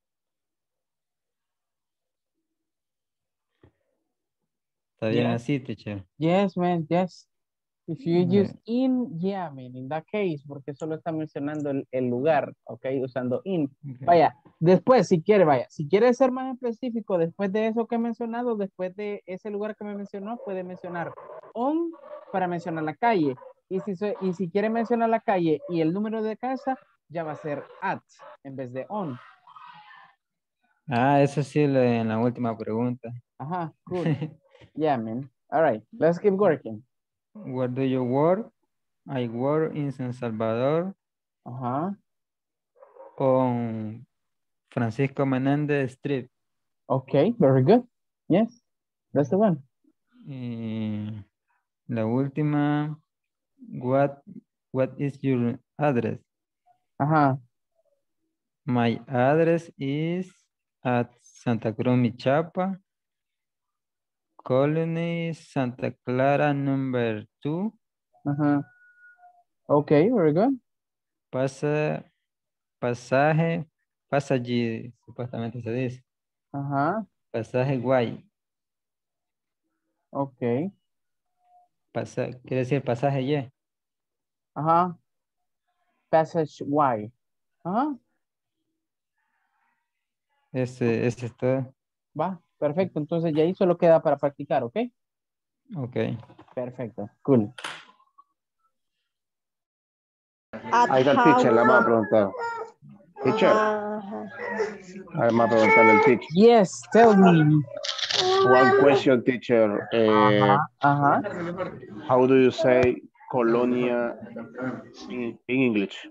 ¿Está bien Yes. así, teacher? Yes, man, yes. If you Yeah. use in, yeah, I mean, in that case, porque solo está mencionando el, el lugar, ok, usando in. Vaya, después, si quiere, vaya, si quiere ser más específico, después de eso que he mencionado, después de ese lugar que me mencionó, puede mencionar on para mencionar la calle. Y si, so- y si quiere mencionar la calle y el número de casa, ya va a ser at en vez de on. Ah, eso sí lo en la última pregunta. Ajá, cool. Yeah, man. All right, let's keep working. Where do you work? I work in San Salvador. Ajá. On Francisco Menéndez Street. Okay, very good. Yes, that's the one. Y la última, what, what is your address? Ajá. My address is at Santa Cruz, Michapa, Colony, Santa Clara, number two. Ajá. Okay, very good. Pasa, pasaje, pasaje, supuestamente se dice. Ajá. Pasaje guay. Okay. Pasa, quiere decir pasaje Y. Ajá. Passage Y. Ajá. Ese, ese es todo. Va, perfecto. Entonces ya ahí solo queda para practicar, ¿ok? Ok. Perfecto. Cool. Ahí está el teacher, la vamos a preguntar. Teacher, ahí vamos a preguntarle al teacher. Yes, tell me. One question, teacher. Eh, Ajá. how do you say colonia in, in English?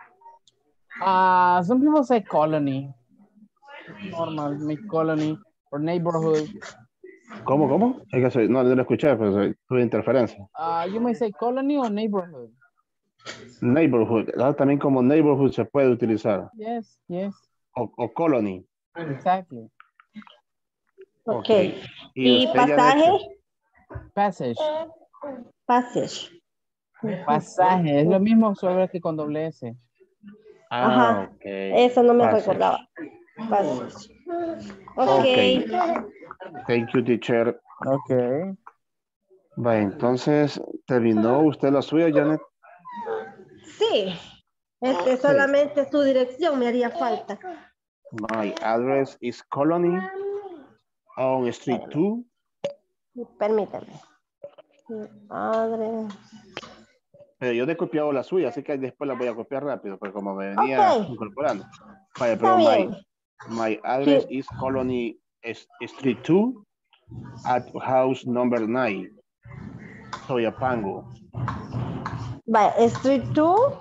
Uh, some people say colony. Normal, make colony or neighborhood. ¿Cómo, cómo? Es que soy, no, no lo escuché, pero soy- tuve interferencia. Uh, you may say colony or neighborhood. Neighborhood, ¿verdad? También como neighborhood se puede utilizar. Yes, yes. O, o colony. Exactly. Ok. Y, ¿Y usted, Janet, pasaje? Passage. Passage. Pasaje. Es lo mismo, solo que con doble S. Ah, Ajá. ok. Eso no me Passage. recordaba. Passage. Ok. Ok. Thank you, teacher. Ok. Va, entonces, ¿terminó usted la suya, Janet? Sí. Este, solamente su dirección me haría falta. My address is Colony on Street two. Permítame. Madre. Pero yo no he copiado la suya, así que después la voy a copiar rápido, porque como me venía Ok. incorporando. Vaya, Está pero my, bien. My address is Colony S- Street two at house number nine. Soyapango. By Street two.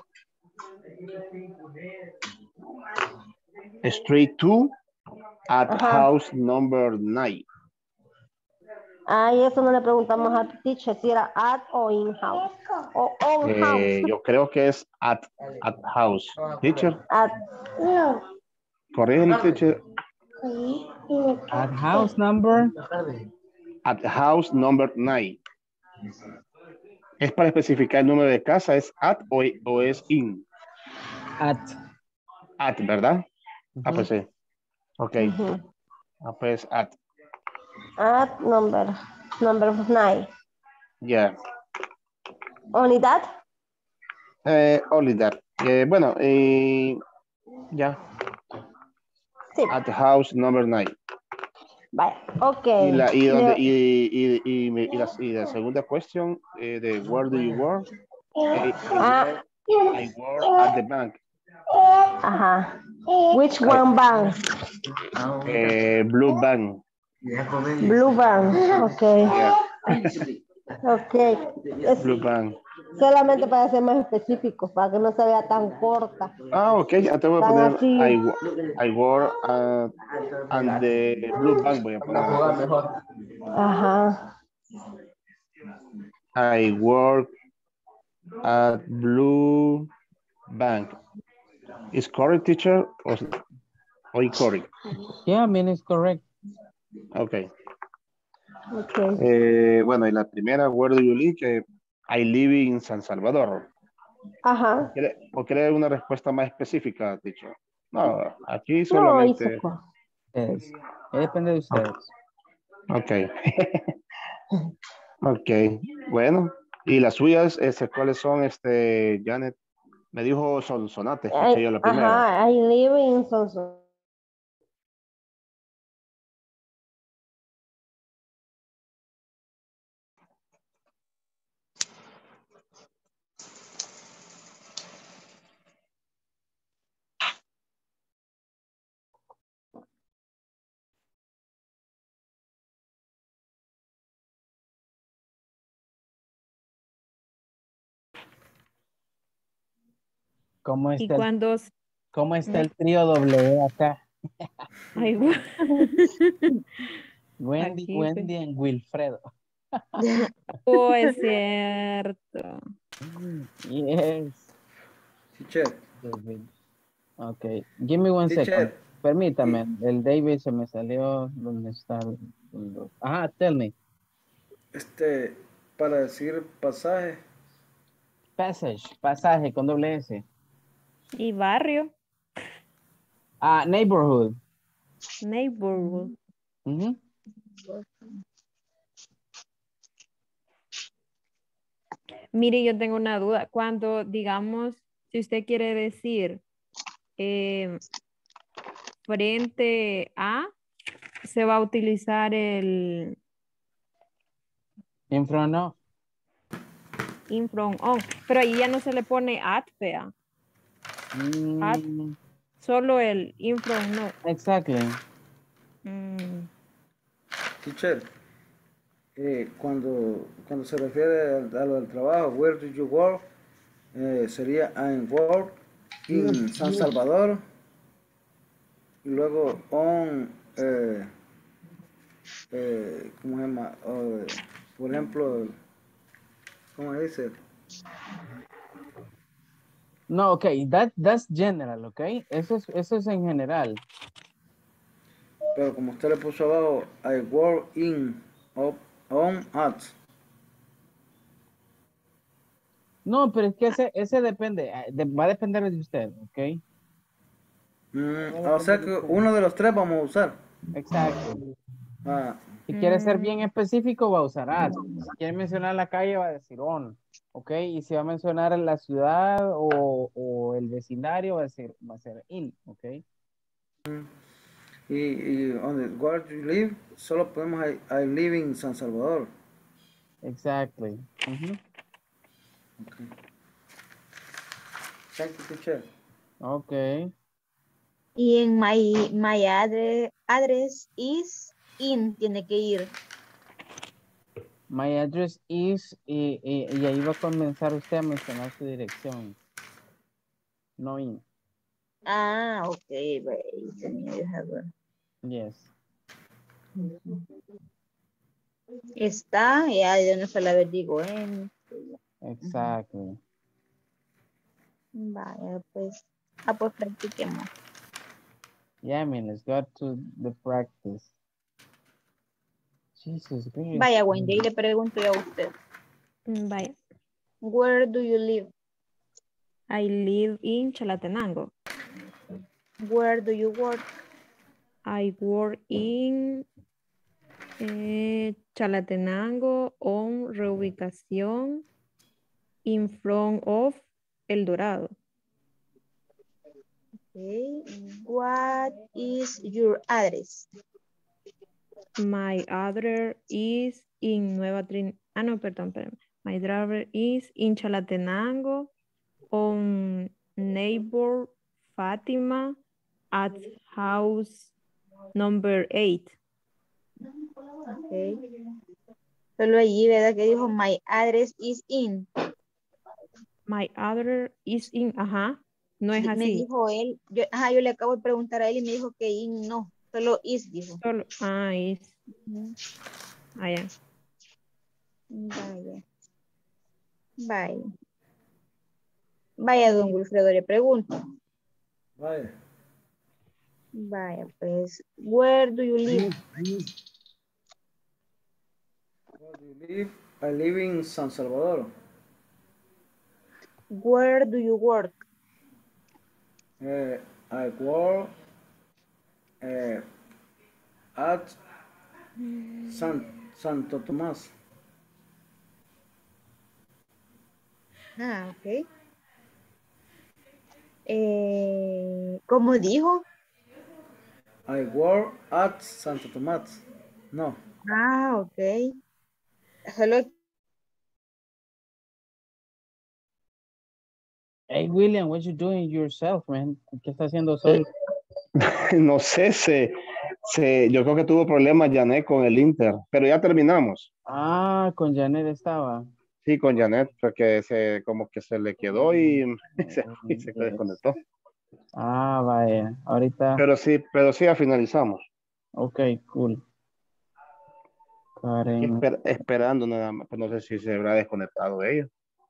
Street two at Ajá. house number nine. Ah, y eso no le preguntamos a teacher si era at o in-house. O on Eh, house. yo creo que es at, at house. Teacher, At, no. corrígeme, teacher. At house number. At house number nine. Es para especificar el número de casa, es at o, o es in. At. At, ¿verdad? Uh-huh. Ah, pues sí. Ok. Uh-huh. Ah, pues at. At number, number nine. Yeah. Only that? Eh, only that. Eh, bueno, eh, ya. Sí. At house number nine. Vale, ok. Y la, y, donde, Le- y, y, y, y, y la, y la segunda cuestión eh, de where do you work? Eh, Ah, I work at the bank. ajá. Which one bank? Eh, blue bank. Blue bank. Ok. Yeah. Ok. Es Blue bank. solamente para ser más específicos, para que no se vea tan corta. Ah, ok. Te voy a Tan poner así. I, wo- I work at and the blue bank. Voy a poner. Ajá. I work at blue bank. Is correct, teacher? Or, or incorrect? Yeah, I mean, it's correct. Okay. Okay. Eh, bueno, y la primera, where do you live? Que I live in San Salvador. Ajá. ¿Quiere, ¿O quiere una respuesta más específica, teacher? No, aquí No, solamente... hizo- Es, depende de ustedes. Ok. Ok. Bueno. ¿Y las suyas, este, cuáles son, este, Janet? Me dijo son, Sonate, escuché yo la primera. Ajá, I live in Sonso. ¿Cómo Y está, el, cuando... cómo está el trío W acá? Ay, bu- Wendy, Aquí, Wendy sí. y Wilfredo. Oh, es cierto. Yes. Teacher, David. Okay, give me one second. teacher, Permítame, el David se me salió donde está. el- el- Ajá, tell me. este, para decir pasaje, Passage, pasaje con doble S. Y barrio, Ah, neighborhood. neighborhood. Ujú. Mire, yo tengo una duda. Cuando, digamos, si usted quiere decir eh, frente a, se va a utilizar el In front of. in front of, pero ahí ya no se le pone at, vea. At, Mm, solo el in front, no. exactly. Mm, teacher, eh, cuando, cuando se refiere al- a lo del trabajo, where do you work? Eh, sería I work in San Salvador. Y luego on, eh, eh, ¿cómo se llama? Oh, eh, por ejemplo, ¿cómo dice? No, okay, that, that's general, okay? Eso es, eso es en general. Pero como usted le puso abajo, I work in, of, on, at. No, pero es que ese, ese depende, eh, de- va a depender de usted, ok? Mm, o sea que uno de los tres vamos a usar. Exacto. Ah, Si quiere ser bien específico, va a usar at. Si quiere mencionar la calle, va a decir on, ok? Y si va a mencionar la ciudad o, o el vecindario, va a decir, va a ser in, ok? y, y on the, where do you live, solo podemos I, I live in San Salvador. Exactly. Ujú. Thank you, teacher. Ok. Y en my, my address, address is in, tiene que ir. My address is, y, y, y ahí va a comenzar usted a mencionar su dirección. No in. Ah, ok, right. Tenía que saber. Yes. Está, ya de una sola vez digo en. Exactly. Vaya, pues. Ah, pues practiquemos. Yeah, I mean, let's go to the practice. Jesus Christ. Vaya, Wendy, y le pregunto yo a usted. Mm, Vaya. Where do you live? I live in Chalatenango. Where do you work? I work in eh, Chalatenango on reubicación in front of El Dorado. Okay. What is your address? My address is in Nueva Trin... Ah, no, perdón, perdón. My address is in Chalatenango on neighbor Fatima at house number eight. Okay. Solo allí, ¿verdad? Que dijo my address is in. My address is in, ajá, no es Sí, me así. dijo él, yo, ajá, yo le acabo de preguntar a él y me dijo que in no, solo is dijo. Solo, ah, is. Ujú. Ah, ya. Vaya. Vaya. Vaya, don Wilfredo, le pregunto. Vaya. Vaya, pues, where do you live? Where do you live? I live in San Salvador. Where do you work? Uh, I work uh, at San, Santo Tomás. Ah, ok. Eh, ¿cómo dijo? I work at Santo Tomás. No. Ah, ok. Solo Hey, William, what you doing yourself, man? ¿Qué está haciendo solo? No sé, se, se, yo creo que tuvo problemas Janet con el Inter, pero ya terminamos. Ah, con Janet estaba. Sí, con Janet, porque se, como que se le quedó y se, y se desconectó. Ah, vaya. Ahorita. Pero sí, pero sí, ya finalizamos. Ok, cool. Aquí Karen. esper- esperando nada más, pues no sé si se habrá desconectado ella.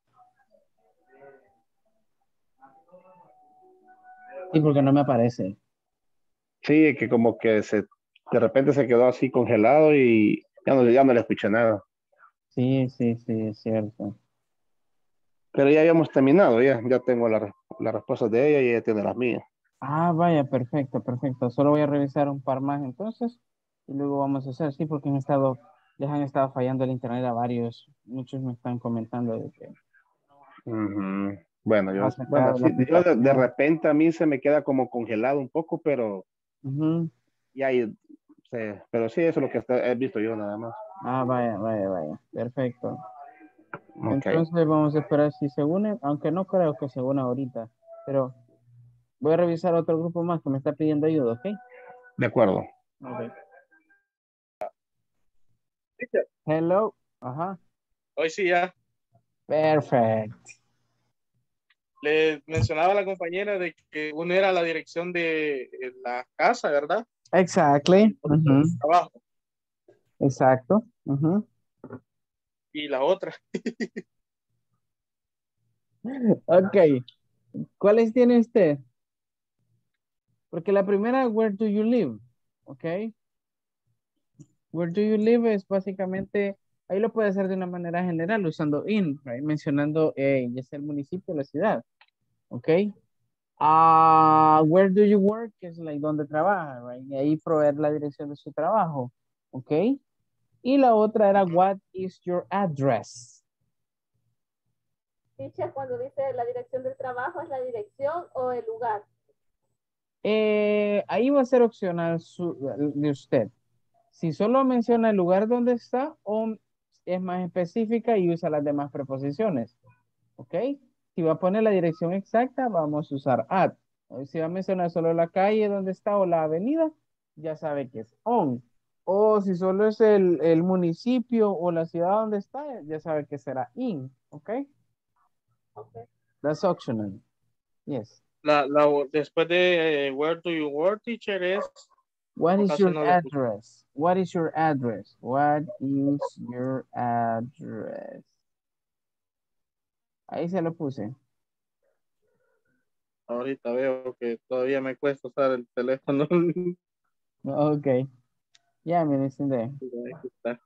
Sí, porque no me aparece. Sí, que como que se, de repente se quedó así congelado y ya no, ya no le escuché nada. Sí, sí, sí, es cierto. Pero ya habíamos terminado, ya, ya tengo la, las respuestas de ella y ella tiene las mías. Ah, vaya, perfecto, perfecto. Solo voy a revisar un par más entonces y luego vamos a hacer, sí, porque han estado, les han estado fallando el internet a varios. Muchos me están comentando de que Ujú. Bueno, no ha yo, bueno, sacado la sí, yo de, de aplicación. repente a mí se me queda como congelado un poco, pero Ujú. ya, ahí, sí, pero sí, eso es lo que está- he visto yo nada más. Ah, vaya, vaya, vaya. Perfecto. Ok, Entonces vamos a esperar si se une, aunque no creo que se una ahorita, pero voy a revisar otro grupo más que me está pidiendo ayuda, ¿ok? de acuerdo. Ok. Hello. Ajá. Hoy sí ya. Perfect. Le mencionaba a la compañera de que uno era la dirección de eh, la casa, ¿verdad? Exactly. Ujú. Trabajo. Exacto. Ujú. Y la otra. Ok. ¿Cuáles tiene usted? Porque la primera, where do you live? Ok. Where do you live es básicamente, ahí lo puede hacer de una manera general usando in, right? Mencionando eh, ya sea el municipio o la ciudad. Ok. Ah, where do you work? Es like donde trabaja, right? Y ahí proveer la dirección de su trabajo. Ok. Y la otra era, what is your address? Teacher, cuando dice la dirección del trabajo, ¿es la dirección o el lugar? Eh, ahí va a ser opcional su- de usted. Si solo menciona el lugar donde está o es más específica y usa las demás preposiciones. ¿Ok? Si va a poner la dirección exacta, vamos a usar at. Si va a mencionar solo la calle donde está o la avenida, ya sabe que es on. O si solo es el, el municipio o la ciudad donde está, ya sabe que será in. ¿Ok? That's optional. Yes. La, la, después de eh, where do you work, teacher, es... What is casi your no le puse. address? What is your address? What is your address? Ahí se lo puse. Ahorita veo que todavía me cuesta usar el teléfono. Ok. Yeah, I'm in there. Aquí está.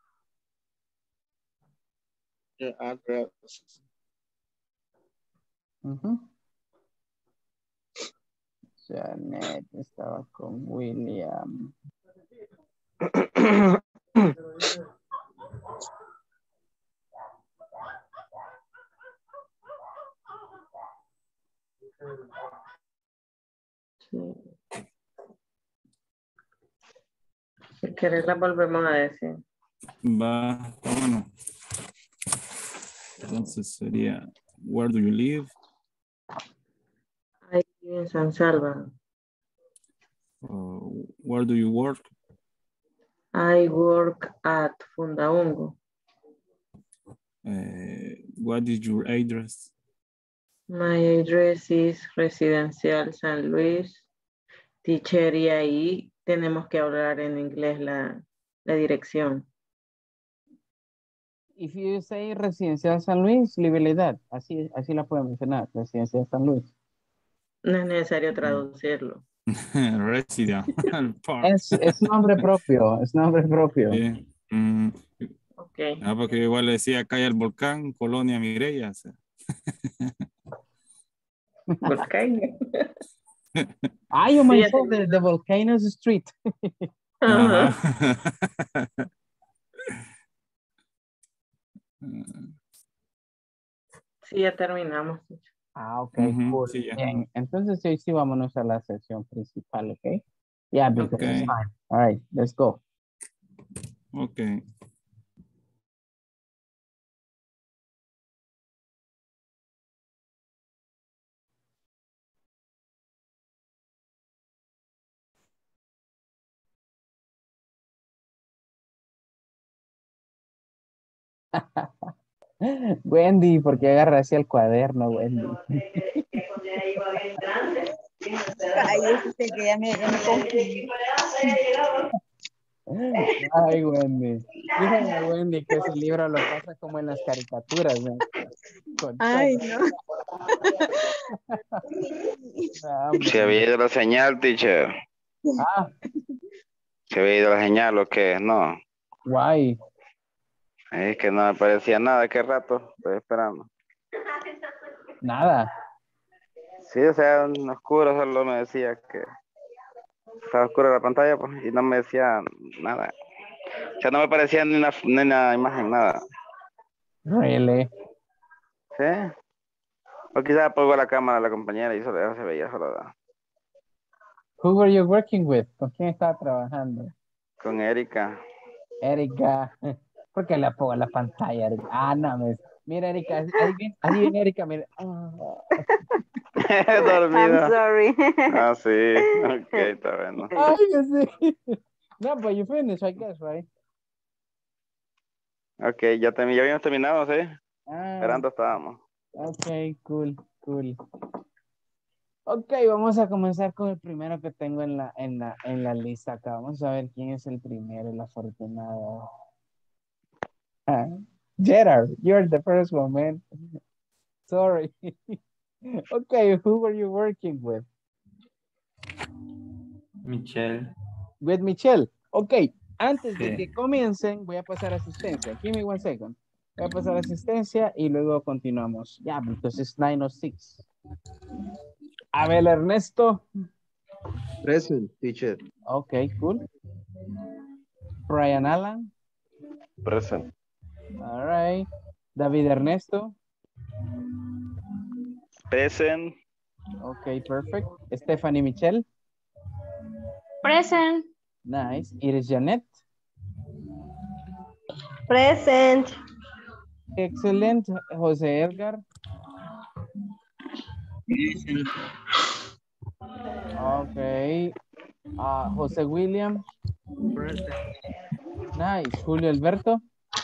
Your address. Ujú. Janet estaba con William. Sí. Si querés la volvemos a decir. Va, está bueno. Entonces sería, where do you live? Ahí en San Salvador. Uh, where do you work? I work at Fundaungo. Uh, what is your address? My address is Residencial San Luis. Teacher, y ahí tenemos que hablar en inglés la, la dirección. If you say Residencial San Luis, Libertad, así, así la puedo mencionar, Residencial San Luis. No es necesario traducirlo. Resident. Es, es nombre propio, es nombre propio. Sí. Mm. Okay. Ah, porque igual le decía calle El Volcán, Colonia Mireya. O sea. Volcán. Ah, you might say the, the Volcanoes Street. Ajá. Sí, ya terminamos. Ah, ok, Uh-huh, cool. sí, ya. Bien, entonces sí, sí, vámonos a la sesión principal, ok? Yeah, because Okay. it's time. All right, let's go. Okay. Wendy, ¿por qué agarra así el cuaderno, Wendy? Ay, este que ya me, ya me confundí. Ay, Wendy. Dígame, Wendy, que ese libro lo pasa como en las caricaturas, ¿no? Con Ay, todo. no. Ah, Se había ido la señal, teacher. Ah, Se había ido la señal, ¿o qué? No. guay. Es que no me parecía nada, ¿qué rato? Estoy esperando. Nada. Sí, o sea, en oscuro solo me decía que estaba oscura la pantalla, pues, y no me decía nada. O sea, no me parecía ni una, ni una imagen, nada. Really? ¿Sí? O quizás apagó la cámara a la compañera y solo se veía solo Who were you working with? ¿Con quién estaba trabajando? con Erika. Erika. ¿Por qué le apago la pantalla, Erika? Ah, no, me... Mira, Erika, ahí viene, ahí viene Erika, mira. Oh. Dormido. I'm sorry. Ah, sí. Ok, está bueno. Ay, yo sí. No, but you finished, I guess, right? Ok, ya, termi- ya habíamos terminado, ¿sí? Ah, Esperando estábamos. ok, cool, cool. Ok, vamos a comenzar con el primero que tengo en la, en la, en la lista acá. Vamos a ver quién es el primero, el afortunado. Ah, Gerard, you're the first one, man. Sorry. Okay, who were you working with? Michelle. With Michelle. Ok, antes de Sí. que comiencen, voy a pasar asistencia. Give me one second. Voy a pasar asistencia y luego continuamos. Ya, yeah, because it's nine oh six. Abel Ernesto. Present, teacher. Ok, cool. Brian Alan. Present. All right. David Ernesto. Present. Ok, perfect. Stephanie Michelle. Present. Nice. Iris Janet. Present. Excellent. José Edgar. Okay. Uh, Jose William. Present. Nice. Julio Alberto.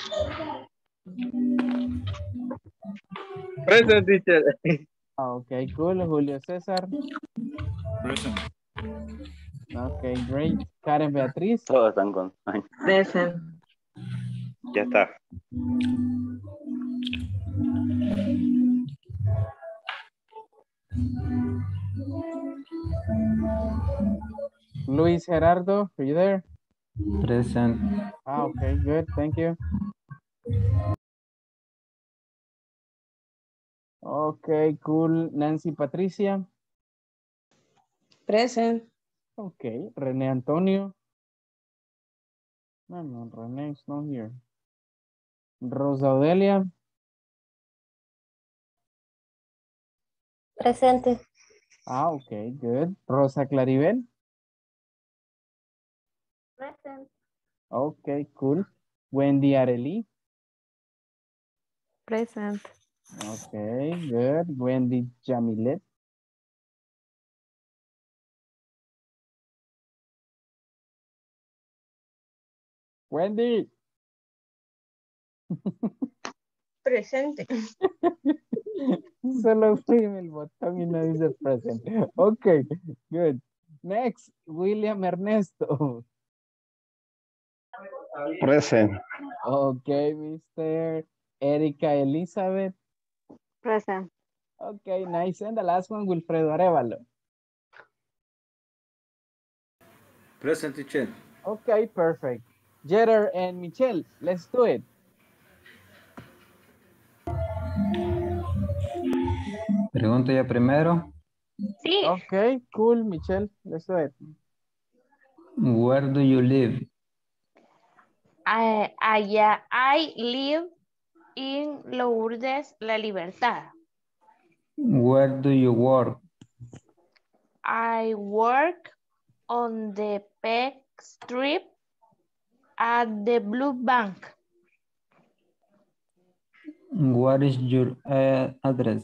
Present, teacher. Okay, cool. Julio César. Present. Okay, great. Karen Beatriz. Todos están con... Ay, Present. ya está. Luis Gerardo, are you there? Present. Ah, okay, good. Thank you. Okay, cool. Nancy Patricia. Present. Okay. René Antonio. No, no, René is not here. Rosa Odelia. Presente. Ah, okay, good. Rosa Claribel. Present. Okay, cool. Wendy Arely. Present. Okay, good. Wendy Jamilet. Wendy. Presente. Solo oprime el botón y no dice present. Okay, good. Next, William Ernesto. Present. Okay, mister Erika Elizabeth. Present. Okay, nice. And the last one, Wilfredo Arevalo. Present, teacher. Okay, perfect. Jeter and Michelle, let's do it. Pregunto yo primero. Sí. Okay, cool, Michelle, let's do it. Where do you live? I, I, I live in Lourdes, La Libertad. Where do you work? I work on the Peck Strip at the Blue Bank. What is your uh, address?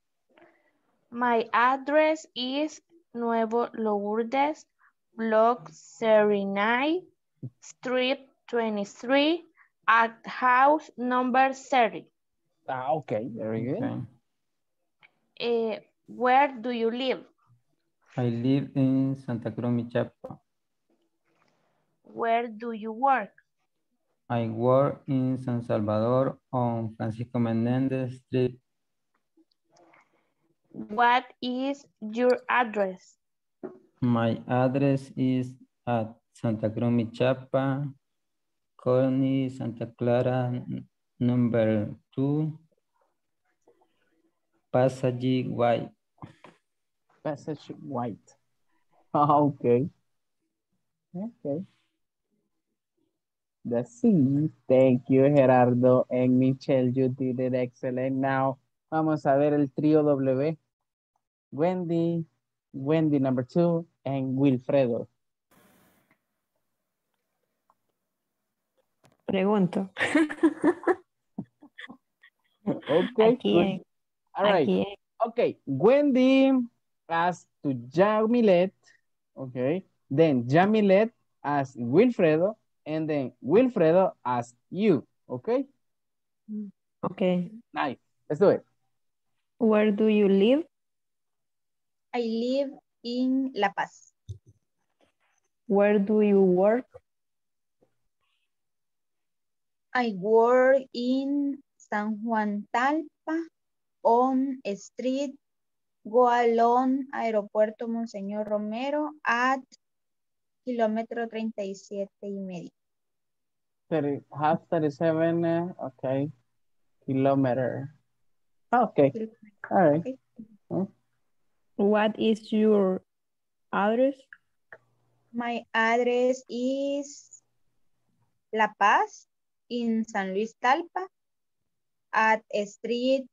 My address is Nuevo Lourdes, Block thirty-nine, Street twenty-three, at house number thirty. Ah, okay, very good. Okay. Uh, where do you live? I live in Santa Cruz, Michapa. Where do you work? I work in San Salvador on Francisco Menendez Street. What is your address? My address is at Santa Cruz, Michapa, Colony, Santa Clara, n- number two, Passage White. Passage White. Ah, okay. Okay. That's it. Thank you, Gerardo and Michelle. You did it excellent. Now, vamos a ver el trío W. Wendy, Wendy number two, and Wilfredo. Pregunto. Okay, Aquí good. en- All right. aquí en- Okay, Wendy asked to Jamilet. Okay. Then Jamilet asked Wilfredo, and then Wilfredo asked you. Okay. Okay. Nice. Let's do it. Where do you live? I live in La Paz. Where do you work? I work in San Juan Talpa on street go along Aeropuerto Monseñor Romero at kilómetro treinta y siete y medio. thirty, half thirty-seven, uh, okay. Kilometer. Okay. All right. Okay. Hmm. What is your address? My address is La Paz in San Luis Talpa at street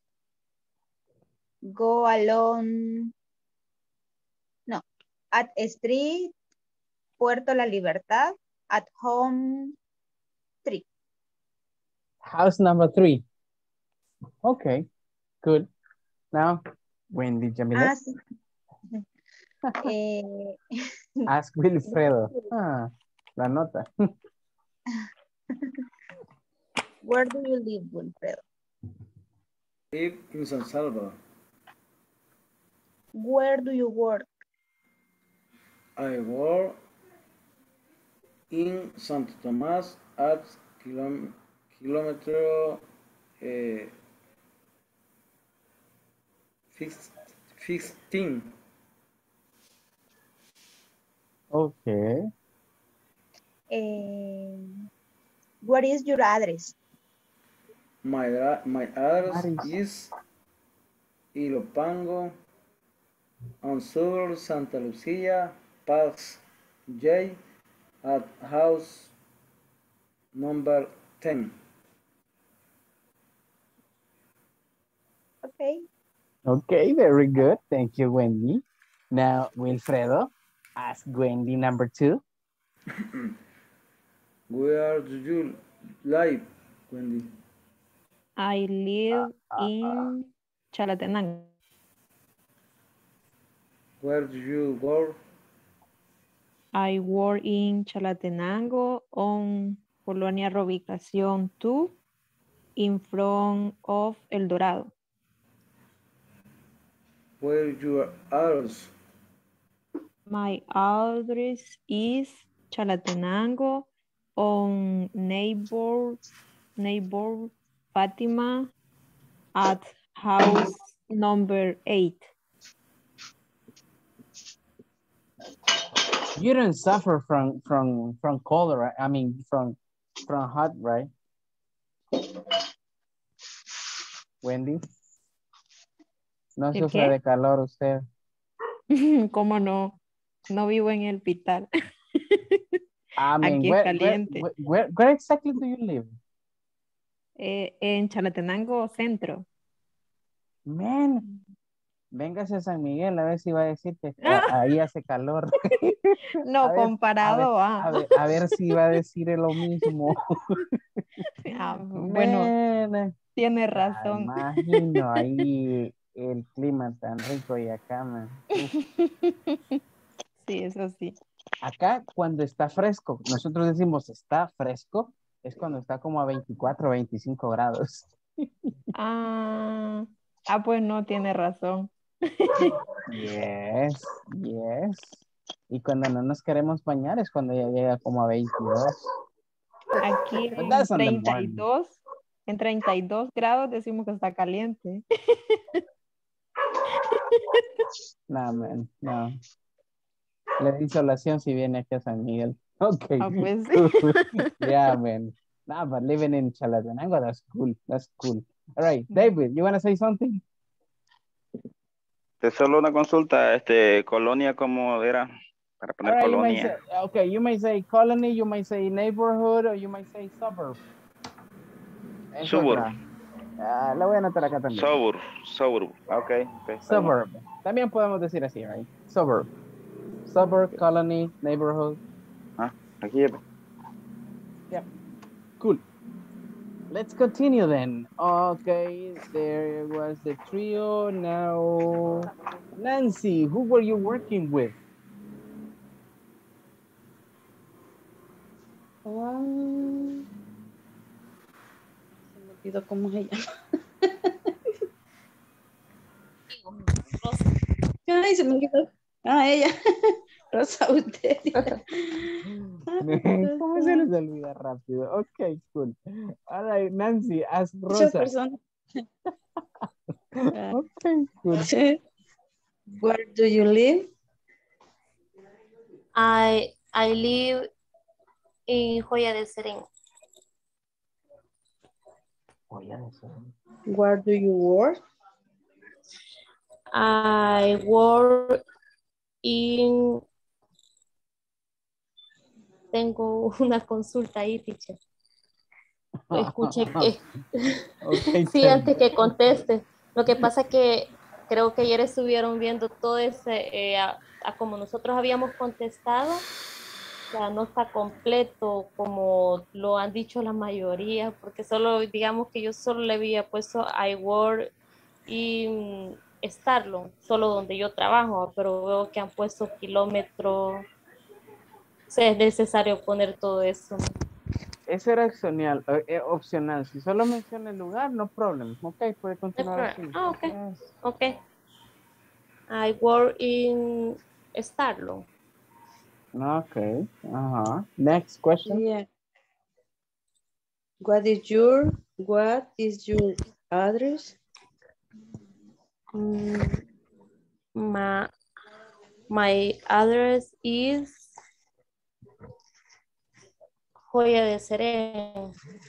go along, no, at street Puerto La Libertad at home three. House number three. Okay, good. Now, Wendy Jamilet. Ah, sí. Eh, Ask Wilfredo. Ah, la nota. where do you live, Wilfredo? Live in San Salvador. Where do you work? I work in Santo Tomás at kilom kilometer uh, fifteen. Okay. Eh, what is your address? My, my address Maris. is Ilopango, on Sur Santa Lucia, Pax J, at house number ten. Okay. Okay, very good. Thank you, Wendy. Now, Wilfredo, ask Wendy number two. Where do you live, Wendy? I live in Chalatenango. Where do you work? I work in Chalatenango on Colonia Reubicación two in front of El Dorado. Where is your address? My address is Chalatenango on neighbor, neighbor Fatima at house number eight. You don't suffer from from from cold, right? I mean, from from hot, right? Wendy, no ¿El sufre qué? de calor usted. ¿Cómo no? No vivo en el hospital. I mean, Aquí es where, where, caliente. where, where, where exactly do you live? Eh, en Chalatenango Centro. Man, véngase a San Miguel a ver si va a decir que a- ahí hace calor. No, A ver, a ver, comparado a... a ver, a ver si va a decir lo mismo. Ah, bueno, Man, tiene ah, razón. imagino ahí el clima tan rico y acá, man. Uf. Sí, eso sí. Acá cuando está fresco, nosotros decimos está fresco, es cuando está como a veinticuatro, veinticinco grados. Ah, ah, pues no, tiene razón. Yes, yes. Y cuando no nos queremos bañar es cuando ya llega como a veintidós. Aquí But en that's on the treinta y morning. dos, en treinta y dos grados decimos que está caliente. No, man, no. Le di insolación si viene aquí a San Miguel. Okay. Ah, pues Cool. Yeah, man. Nah, but living in Chalatenango, that's cool. That's cool. All right, David, you want to say something? Te solo una consulta, este, colonia, ¿cómo era? Para All poner right, you may say, colonia. okay, you may say colony, you may say neighborhood, or you may say suburb. Es Suburb. otra. Ah, la voy a anotar acá también. Suburb, suburb. Ok. okay, está bien. Suburb. También podemos decir así, right? Suburb. Suburb, colony, neighborhood. Ah, aquí ya. Yep. Cool. Let's continue then. Okay, there was the trio. Now, Nancy, who were you working with? Um, se me olvidó cómo se llama. Ay, se me olvidó. Ah, ella. Rosa Uteria. ¿Cómo se les olvida rápido? Okay, cool. All right, Nancy, ask Muchas Rosa. personas. Okay, cool. Where do you live? I I live in Joya del Sereno. Where do you work? I work in... Tengo una consulta ahí, teacher. Escuche que... Okay, Sí, tell antes me. que conteste. Lo que pasa que creo que ayer estuvieron viendo todo ese, eh, a, a como nosotros habíamos contestado, o sea, no está completo como lo han dicho la mayoría, porque solo, digamos que yo solo le había puesto I work in estarlo, solo donde yo trabajo, pero veo que han puesto kilómetro. O sea, es necesario poner todo eso. Eso era opcional, eh, eh, opcional. Si solo menciona el lugar, no problem. Ok, puede continuar así. Ah, ok. Yes. Ok. I work in Starlo. Okay. Uh-huh. Next question. Yeah. What is your what is your address? Mm, my, my address is Joya de Serén.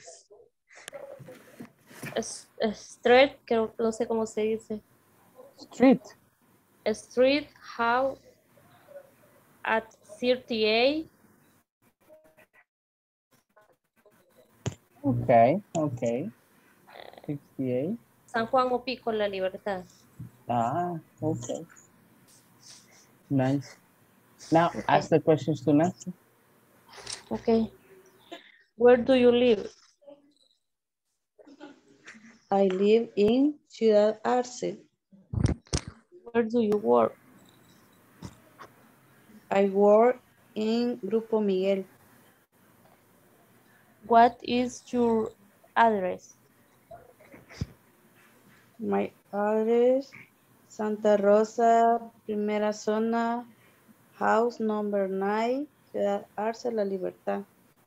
Es- es Street, creo, no sé cómo se dice. Street. Street House at thirty-eight. Okay, okay. sixty-eight. San Juan Opico, La Libertad. Ah, okay. Nice. Now, Okay. ask the questions to Nancy. Okay. Where do you live? I live in Ciudad Arce. Where do you work? I work in Grupo Miguel. What is your address? My address, Santa Rosa, Primera Zona, house number nine, Ciudad Arce, La Libertad.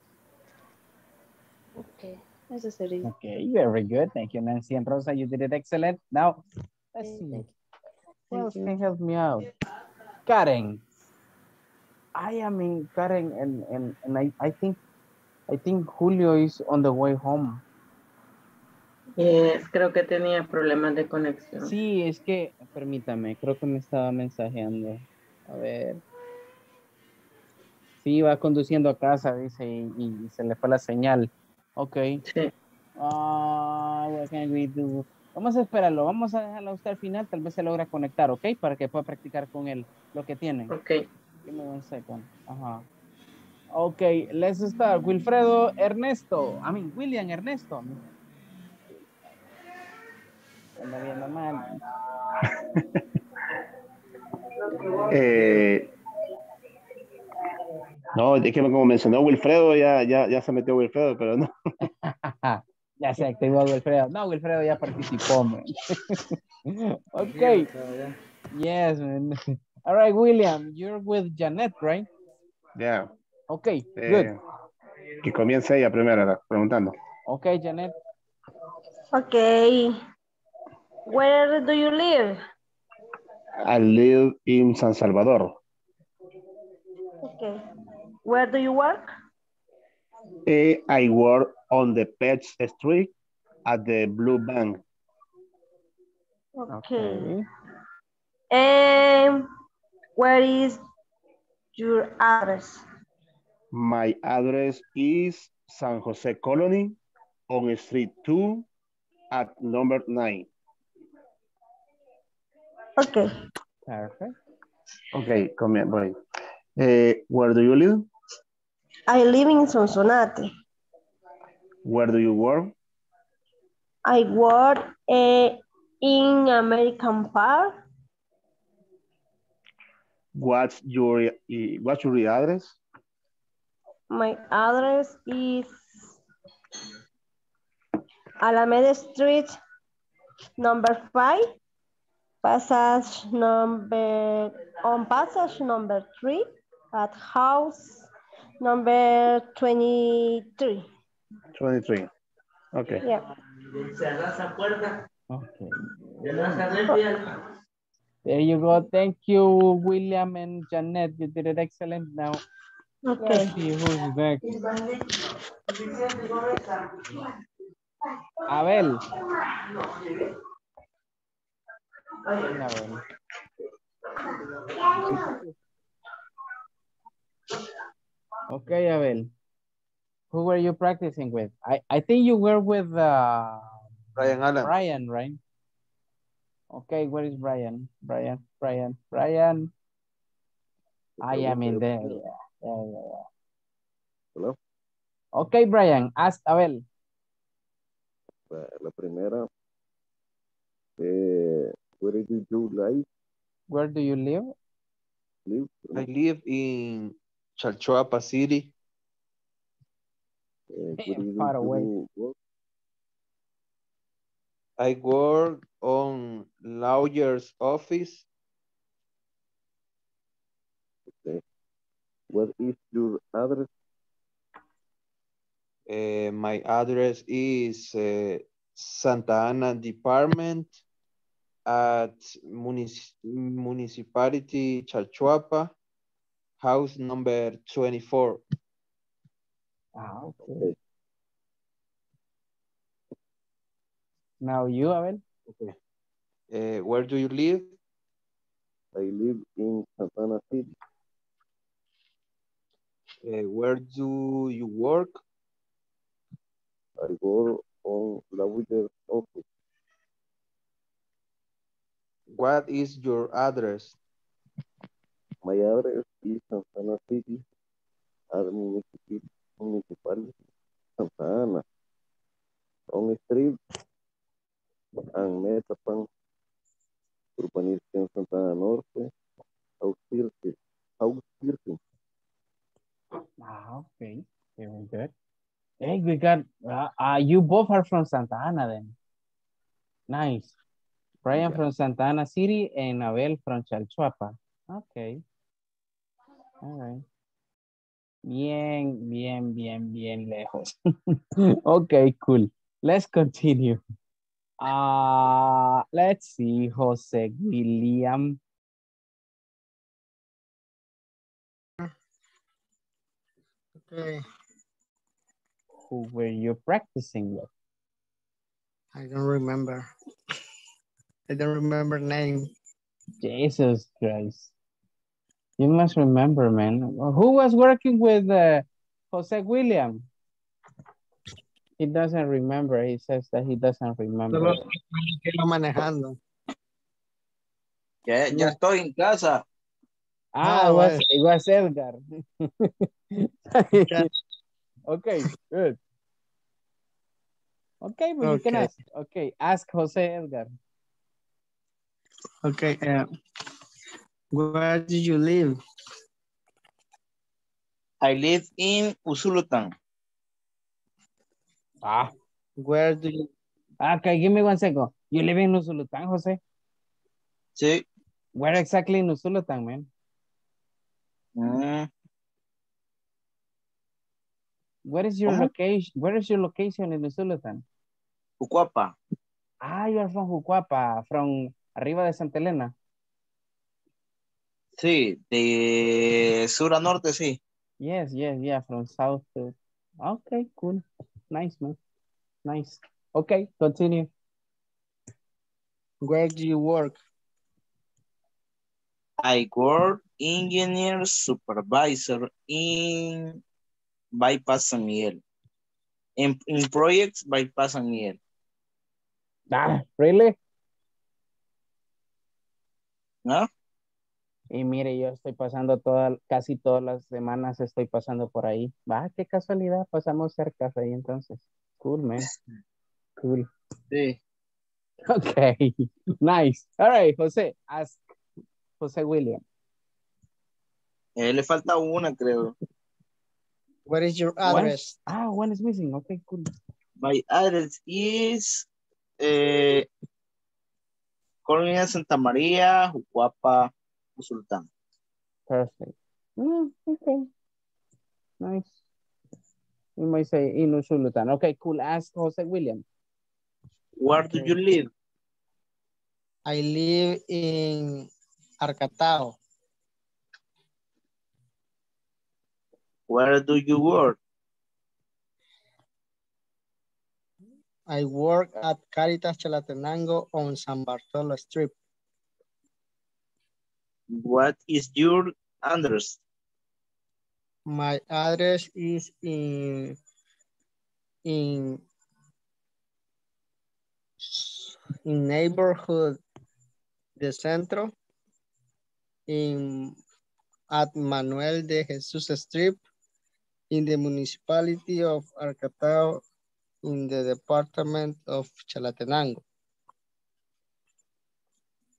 Okay. Eso sería. Okay, very good. Thank you, Nancy and Rosa. You did it excellent. Now, let's see. Who else can help me out? Karen. I am in Karen, and and and I I think I think Julio is on the way home. Eh, creo que tenía problemas de conexión. Sí, es que, permítame, creo que me estaba mensajeando. A ver. Sí, va conduciendo a casa, dice, y, y se le fue la señal. Ok. Sí. Ah, what can we do? Vamos a esperarlo, vamos a dejarlo a usted al final, tal vez se logra conectar, ¿ok? Para que pueda practicar con él lo que tienen. Ok. Give me one second. Ajá. Ok, let's start. Wilfredo Ernesto. I mean, William Ernesto. Anda viendo mal. Eh, no, es que como mencionó Wilfredo, ya, ya, ya se metió Wilfredo, pero no. Ya se activó Wilfredo. No, Wilfredo ya participó, man. Ok. Yes, man. All right, William, you're with Janet, right? Ya. Okay, Eh, good. que comience ella primero, preguntando. Okay, Janet. Okay. Where do you live? I live in San Salvador. Okay. Where do you work? Eh, I work on the Pet Street at the Blue Bank. Okay. And where is your address? My address is San Jose Colony on Street two at number nine. Okay. Perfect. Okay, come here, boy. Uh, where do you live? I live in Sonsonate. Where do you work? I work uh, in American Park. What's your what's your address? My address is Alameda Street, number five, passage number on passage number three, at house number twenty-three. twenty-three. Okay. Yeah. Okay. There you go. Thank you, William and Janet. You did it excellent. Now, okay. Let's see who's next. Abel. Abel. Okay, Abel. Who were you practicing with? I, I think you were with uh, Brian Allen. Brian, right? Okay, where is Brian? Brian, Brian, Brian. I am in there. Yeah, yeah, yeah, yeah. Hello. Okay, Brian, ask Abel. La primera, eh, Where do you live? Where do you live? Live? I live in Chalchuapa City. Uh, where do Far away. you work? I work on lawyer's office. Okay. What is your address? Uh, my address is uh, Santa Ana Department at Munici- Municipality Chalchuapa, house number twenty-four. Ah, okay. Now you, Abel? Okay. Uh, where do you live? I live in Santa Ana City. Uh, where do you work? I work on lawyer's office. What is your address? My address is Santa Ana City, at municipality, municipality Santa Ana, on Street and Metapan, urbanización Santa Ana Norte, House thirty. House thirty. Ah, okay. Very good. Hey, we got, uh, uh, you both are from Santa Ana then. Nice. Brian Yeah. from Santa Ana City and Abel from Chalchuapa. Okay. All right. Bien, bien, bien, bien lejos. Okay, cool. Let's continue. Uh, let's see, Jose William. Okay, Who were you practicing with? I don't remember. I don't remember name. Jesus Christ. You must remember, man. Who was working with uh, Jose William? He doesn't remember. He says that he doesn't remember. Solo que iba manejando. Ya, ya estoy en casa. Ah, Ah, it was, bueno. it was Edgar. Okay, good. Okay, but you can Okay. ask. Okay, ask Jose Edgar. Okay, uh, where do you live? I live in Usulután. Ah. Where do you? Okay, give me one second. You live in Usulután, Jose? Sí. Where exactly in Usulután, man? Mm. What is your ¿Cómo? location? Where is your location in Usulután? Ucuapa. Ah, you are from Jucuapa, from arriba de Santa Elena. Sí, de sur a norte, sí. Yes, yes, yeah, from south to. Okay, cool. Nice, man. Nice. Okay, continue. Where do you work? I work engineer supervisor in Bypass San Miguel. In, in projects Bypass San Miguel. Ah, really? ¿No? Y mire, yo estoy pasando toda, casi todas las semanas estoy pasando por ahí. Va, qué casualidad, pasamos cerca ahí entonces. Cool, man. Cool. Sí. Okay, nice. All right, Jose, ask Jose William. Eh, le falta una, creo. What is your One? address? Ah, one is missing. Okay, cool. My address is eh, Colonia Santa María, Jucuapa, Usulután. Perfect. Mm, okay. Nice. You might say in Usulután. Okay, cool. Ask Jose William. Where do you live? I live in Arcatao. Where do you work? I work at Caritas Chalatenango on San Bartolo Street. What is your address? My address is in in in neighborhood de Centro, in at Manuel de Jesus Street, in the municipality of Arcatao, in the department of Chalatenango.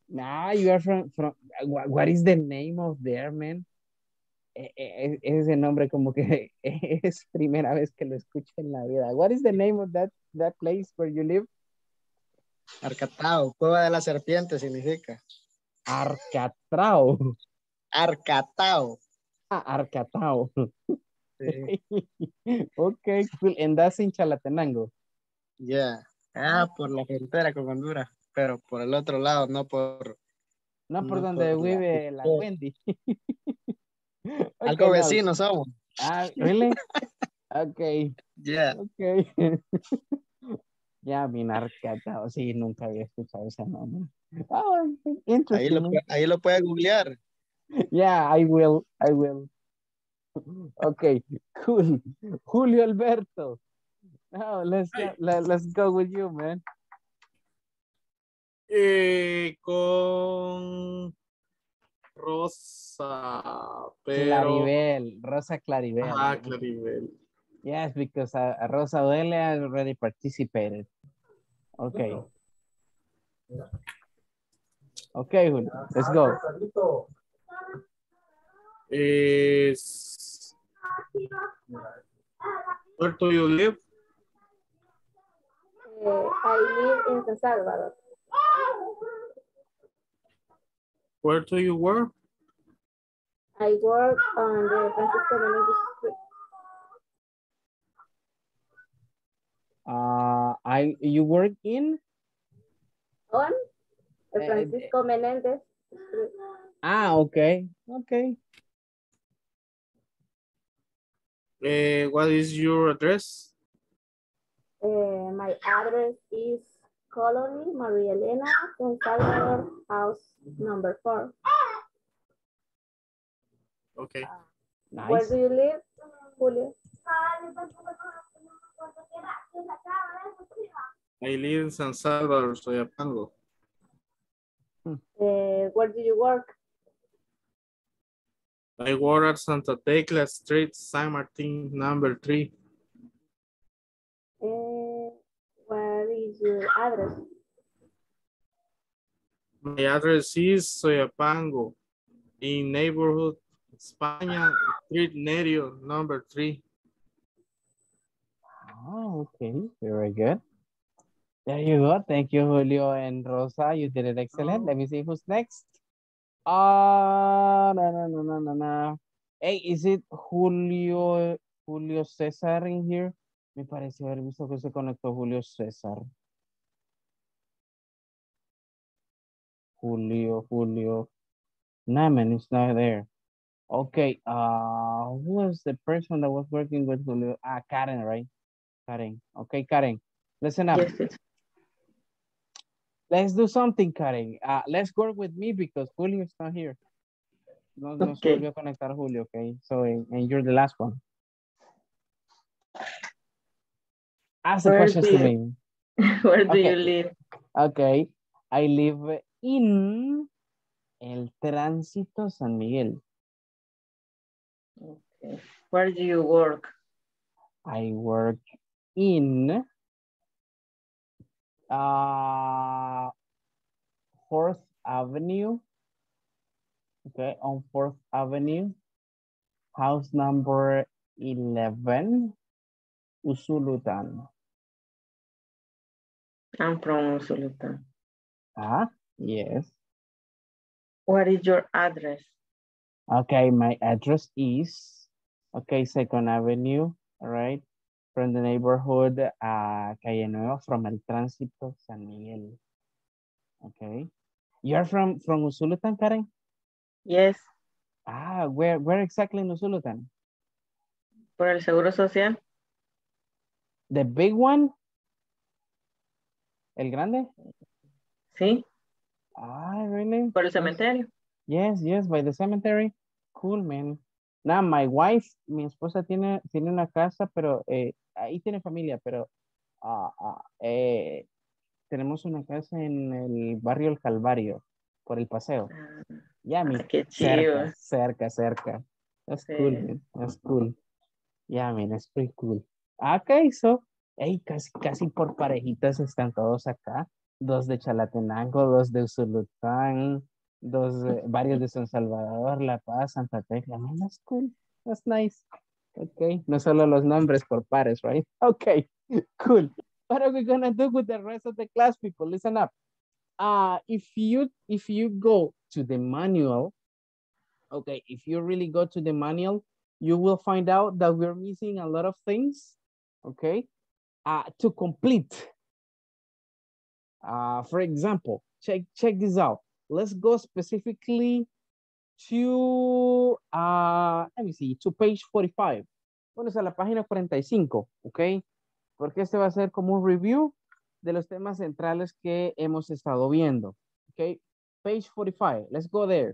Nah, you are from, from what, what is the name of there, man? E- e- Ese nombre como que es primera vez que lo escucho en la vida. What is the name of that, that place where you live? Arcatao, cueva de la serpiente significa. Arcatrao. Arcatao. Ah, Arcatao. Sí. Okay, cool. And that's in Chalatenango. Yeah. Ah, por la frontera con Honduras, pero por el otro lado, no por... No por no donde por la- vive la Wendy. Algo Okay, no. vecinos somos. Ah, really? Okay. Yeah. Okay. Ya, bien Arcatao. Sí, nunca había escuchado ese nombre. Oh, Ahí lo, interesting. pu- ahí lo puede googlear. Yeah, I will. I will. Okay, cool. Julio Alberto. Now let's go, let, let's go with you, man. Eh, con Rosa, pero... Claribel, Rosa Claribel. Ajá, Claribel. Yes, because uh, Rosa Dele has already participated. Okay. Okay, Julio, let's go. Is... Where do you live? Eh, I live in San Salvador. Where do you work? I work on the Francisco Menendez Street. Uh, I you work in? On the Eh, Francisco Menendez Street. Ah, okay, okay. Eh, what is your address? Uh, my address is Colony Maria Elena, San Salvador, house number four. Okay. Where do you live, Julio? I live in San Salvador, Soyapango. Uh, where do you work? I work at Santa Tecla Street, San Martin, number three. Uh, where is your address? My address is Soyapango, in neighborhood España, Street Nerio, number three. Oh, okay, very good. There you go. Thank you, Julio and Rosa. You did it excellent. Let me see who's next. Ah, no, no, no, no, no, no. Hey, is it Julio, Julio César in here? Me pareció haber visto que se conectó Julio César. Julio, Julio. Nah, man, it's not there. Okay, uh, who was the person that was working with Julio? Ah, Karen, right? Karen. Okay, Karen, listen up. Yes, yes. Let's do something, Karen. Uh, let's work with me because Julio is not here. No, no se Okay. volvió a conectar Julio, okay? So, and, and you're the last one. Ask the Where questions do to you- me. Where do Okay. you live? Okay, I live in El Tránsito San Miguel. Okay. Where do you work? I work in uh, Fourth Avenue. Okay, on Fourth Avenue, house number eleven, Usulutan. I'm from Usulután. Ah, yes. What is your address? Okay, my address is, okay, Second Avenue, all right, from the neighborhood, uh, Calle Nueva, from El Tránsito San Miguel. Okay. You're from, from Usulutan, Karen? Yes, Ah, where, where exactly in Usulutan? por el Seguro Social. The big one? El grande? Sí, Ah, really? por el cementerio. Yes, yes, by the cemetery. Cool, man. Now, my wife, mi esposa tiene, tiene una casa, pero eh, ahí tiene familia, pero ah, ah, eh, tenemos una casa en el barrio El Calvario, por el paseo. Ya, mi, Ah, qué cerca, chido. cerca, cerca. That's Sí. cool, man. That's cool. Yeah, man, that's pretty cool. Okay, so, hey, casi, casi por parejitas están todos acá. dos de Chalatenango, dos de Usulután, dos, de- varios de San Salvador, La Paz, Santa Tecla. Man, that's cool. That's nice. Okay, no solo los nombres por pares, right? Okay, cool. What are we gonna do with the rest of the class, people? Listen up. Uh, if you if you go to the manual, okay, if you really go to the manual, you will find out that we're missing a lot of things, okay, uh, to complete. Uh, for example, check check this out. Let's go specifically to, uh, let me see, to page forty-five. Bueno, a la página cuarenta y cinco, ok, porque este va a ser como un review de los temas centrales que hemos estado viendo, ok. Page forty-five, let's go there.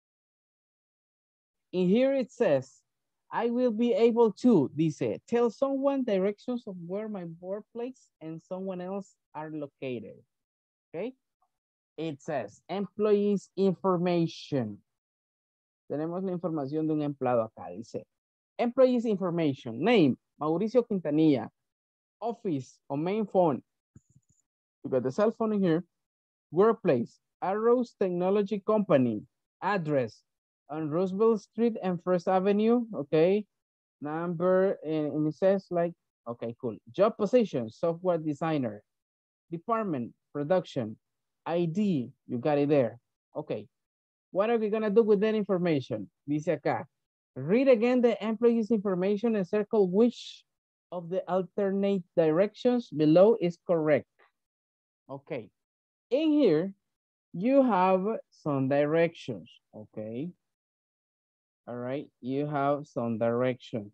In here it says, I will be able to, dice, tell someone directions of where my workplace and someone else are located. Okay. It says, employees information. Tenemos la información de un empleado acá, dice. Employees information, name, Mauricio Quintanilla. Office or main phone. You got the cell phone in here. Workplace, Arrows Technology Company. Address, on Roosevelt Street and First Avenue, okay. Number, and, and it says like, okay, cool. Job position, software designer. Department, production. I D, you got it there. Okay. What are we gonna do with that information? Dice acá. Read again the employee's information and circle which of the alternate directions below is correct. Okay. In here, you have some directions, okay? All right, you have some directions.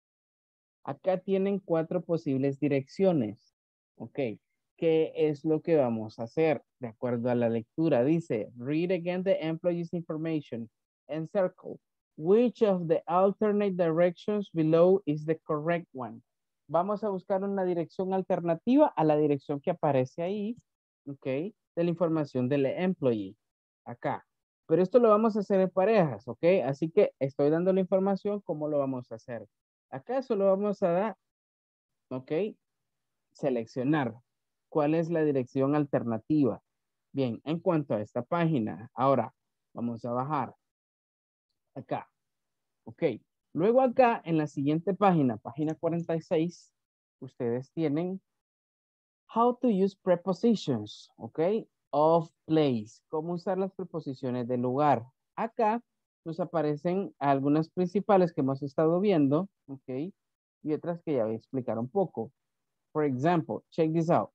Acá tienen cuatro posibles direcciones, ok. ¿Qué es lo que vamos a hacer? De acuerdo a la lectura, dice, read again the employee's information and circle which of the alternate directions below is the correct one. Vamos a buscar una dirección alternativa a la dirección que aparece ahí, ok, de la información del employee, acá. Pero esto lo vamos a hacer en parejas, ok, así que estoy dando la información, ¿cómo lo vamos a hacer? Acá solo vamos a dar, ok, seleccionar cuál es la dirección alternativa. Bien, en cuanto a esta página, ahora vamos a bajar acá, ok. Luego acá en la siguiente página, página cuarenta y seis, ustedes tienen how to use prepositions, ok, of place, cómo usar las preposiciones de lugar. Acá nos aparecen algunas principales que hemos estado viendo, ok, y otras que ya voy a explicar un poco. For example, check this out.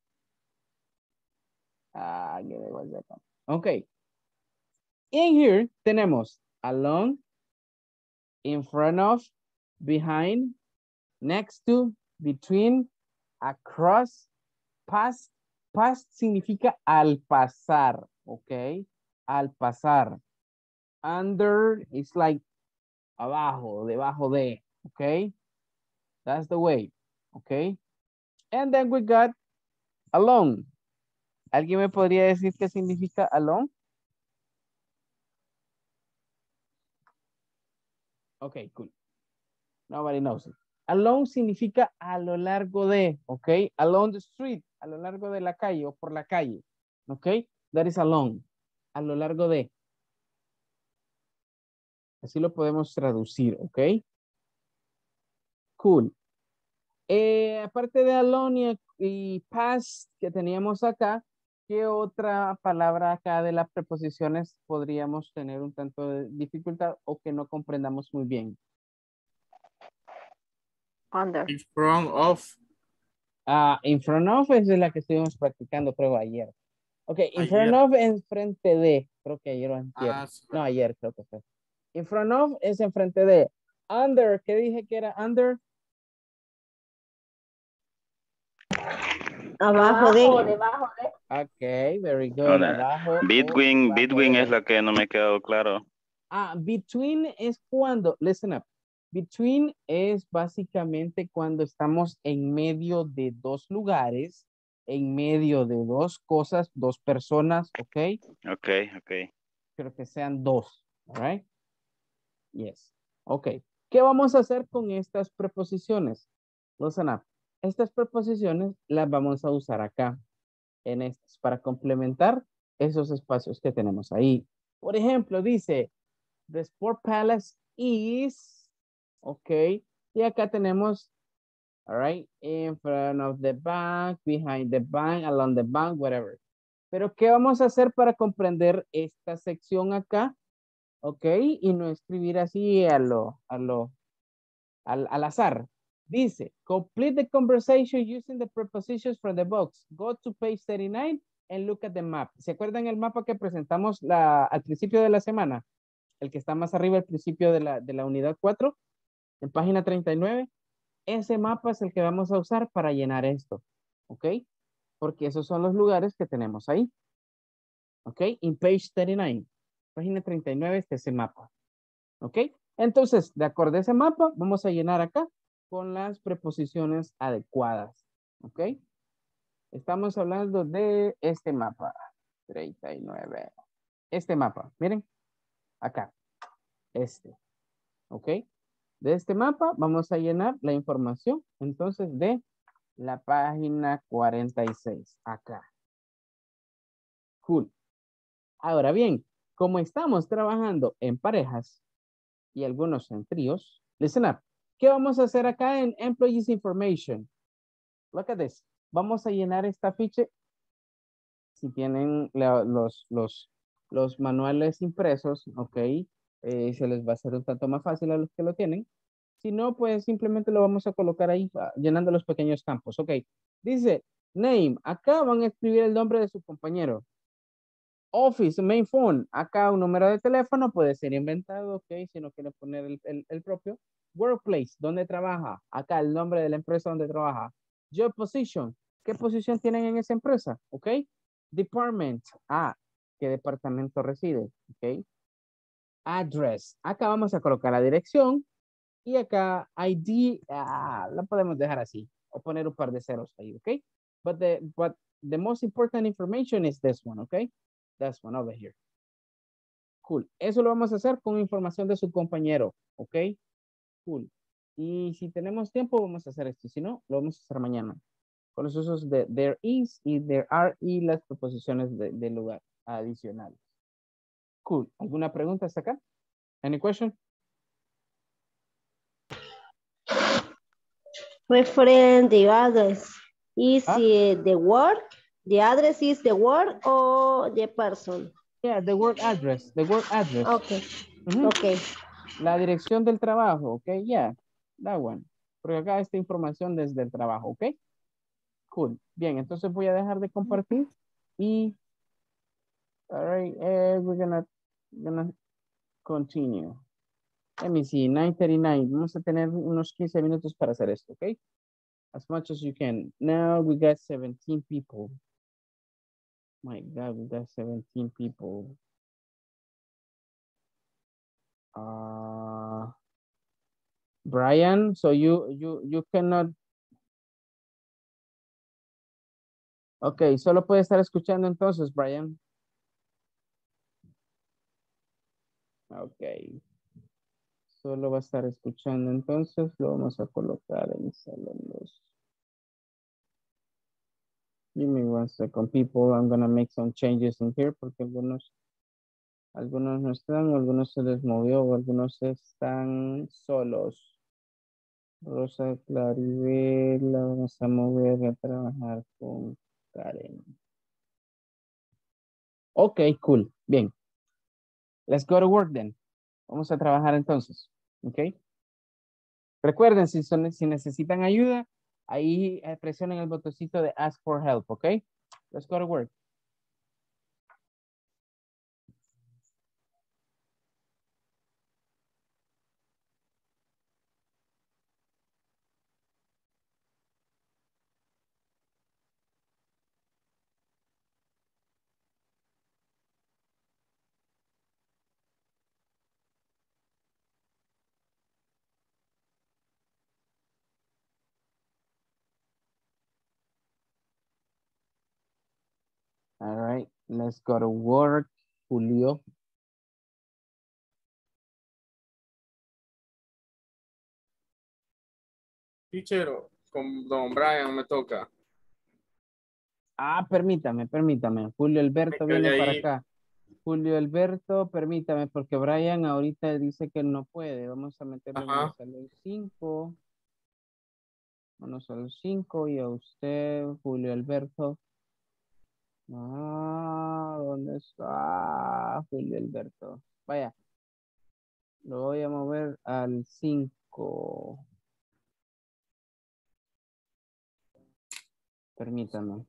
Ah, give me one second. Ok. In here tenemos along, in front of, behind, next to, between, across, past. Past significa al pasar, ok? Al pasar. Under is like abajo, debajo de, ok? That's the way, ok? And then we got along. ¿Alguien me podría decir qué significa along? Ok, cool. Nobody knows it. Along significa a lo largo de, ok? Along the street, a lo largo de la calle o por la calle, ok? That is along, a lo largo de. Así lo podemos traducir, ok? Cool. Eh, aparte de along y, y past que teníamos acá, ¿qué otra palabra acá de las preposiciones podríamos tener un tanto de dificultad o que no comprendamos muy bien? Under. In front of. Ah, in front of es de la que estuvimos practicando, creo, ayer. Ok, in Ayer. front of es frente de, creo que ayer o antier. Ah, sí. No, ayer creo que fue. In front of es en frente de. Under, ¿qué dije que era under? Abajo de. Abajo, debajo de. Ok, very good. Ahora, Abajo. o between, debajo between de. es lo que no me quedó claro. Ah, between es cuando, listen up. Between es básicamente cuando estamos en medio de dos lugares, en medio de dos cosas, dos personas, ¿ok? Ok, ok. Pero que sean dos, all right? Yes. Ok. ¿Qué vamos a hacer con estas preposiciones? Listen up. Estas preposiciones las vamos a usar acá. en estos para complementar esos espacios que tenemos ahí. Por ejemplo, dice, the Sport Palace is, ok, y acá tenemos, all right, in front of the bank, behind the bank, along the bank, whatever. Pero, ¿qué vamos a hacer para comprender esta sección acá? Ok, y no escribir así a lo, a lo, al, al azar. Dice, complete the conversation using the prepositions from the box. Go to page thirty-nine and look at the map. ¿Se acuerdan el mapa que presentamos la, al principio de la semana? El que está más arriba al principio de la, de la unidad cuatro, en página treinta y nueve. Ese mapa es el que vamos a usar para llenar esto. ¿Ok? Porque esos son los lugares que tenemos ahí. ¿Ok? In page thirty nine. Página treinta y nueve está ese mapa. ¿Ok? Entonces, de acuerdo a ese mapa, vamos a llenar acá con las preposiciones adecuadas. ¿Ok? Estamos hablando de este mapa. treinta y nueve. Este mapa, miren. Acá. Este. ¿Ok? De este mapa vamos a llenar la información, entonces, de la página cuarenta y seis. Acá. Cool. Ahora bien, como estamos trabajando en parejas y algunos en tríos, listen up. ¿Qué vamos a hacer acá en Employees Information? Look at this. Vamos a llenar esta ficha. Si tienen la- los, los, los manuales impresos, ok, eh, se les va a hacer un tanto más fácil a los que lo tienen. Si no, pues simplemente lo vamos a colocar ahí, ah, llenando los pequeños campos, ok. Dice, name, acá van a escribir el nombre de su compañero. Office, main phone, acá un número de teléfono puede ser inventado, ok, si no quieren poner el, el, el propio. Workplace, ¿dónde trabaja? Acá el nombre de la empresa donde trabaja. Job position, ¿qué posición tienen en esa empresa? Ok. Department, ah, ¿qué departamento reside? Ok. Address, acá vamos a colocar la dirección y acá I D, ah, la podemos dejar así o poner un par de ceros ahí, ok. But the, but the most important information is this one, ok. That's one over here. Cool. Eso lo vamos a hacer con información de su compañero. ¿Ok? Cool. Y si tenemos tiempo, vamos a hacer esto. Si no, lo vamos a hacer mañana. Con los usos de there is y there are y las preposiciones de, de lugar adicionales. Cool. ¿Alguna pregunta hasta acá? Any question? Referring the address. Is Ah. it the word? The address is the word or the person? Yeah, the word address. The word address. Okay. Ujú. Okay. La dirección del trabajo, ok, yeah, that one. Porque acá está información desde el trabajo, ok. Cool. Bien, entonces voy a dejar de compartir y, all right, eh, we're gonna, gonna continue. Let me see, nine thirty-nine. Vamos a tener unos quince minutos para hacer esto, ok. As much as you can. Now we got seventeen people. My God, we got seventeen people. Uh, Brian, so you, you, you cannot. Ok, solo puede estar escuchando entonces, Brian. Ok. Solo va a estar escuchando entonces. Lo vamos a colocar en salón dos. Give me one second, people. I'm gonna make some changes in here porque algunos, algunos no están, algunos se les movió, o algunos están solos. Rosa Claribel, la vamos a mover a trabajar con Karen. Ok, cool. Bien. Let's go to work then. Vamos a trabajar entonces. Ok. Recuerden, si, son, si necesitan ayuda, ahí eh, presionen el botoncito de Ask for Help. Ok. Let's go to work. All right. Let's go to work, Julio. Teacher, con don Brian me toca. Ah, permítame, permítame. Julio Alberto viene Métele para ahí. acá. Julio Alberto, permítame, porque Brian ahorita dice que no puede. Vamos a meterle Ajá. unos a los cinco. Unos a los cinco y a usted, Julio Alberto. Ah, ¿dónde está Julio Alberto? Vaya, lo voy a mover al cinco. Permítame.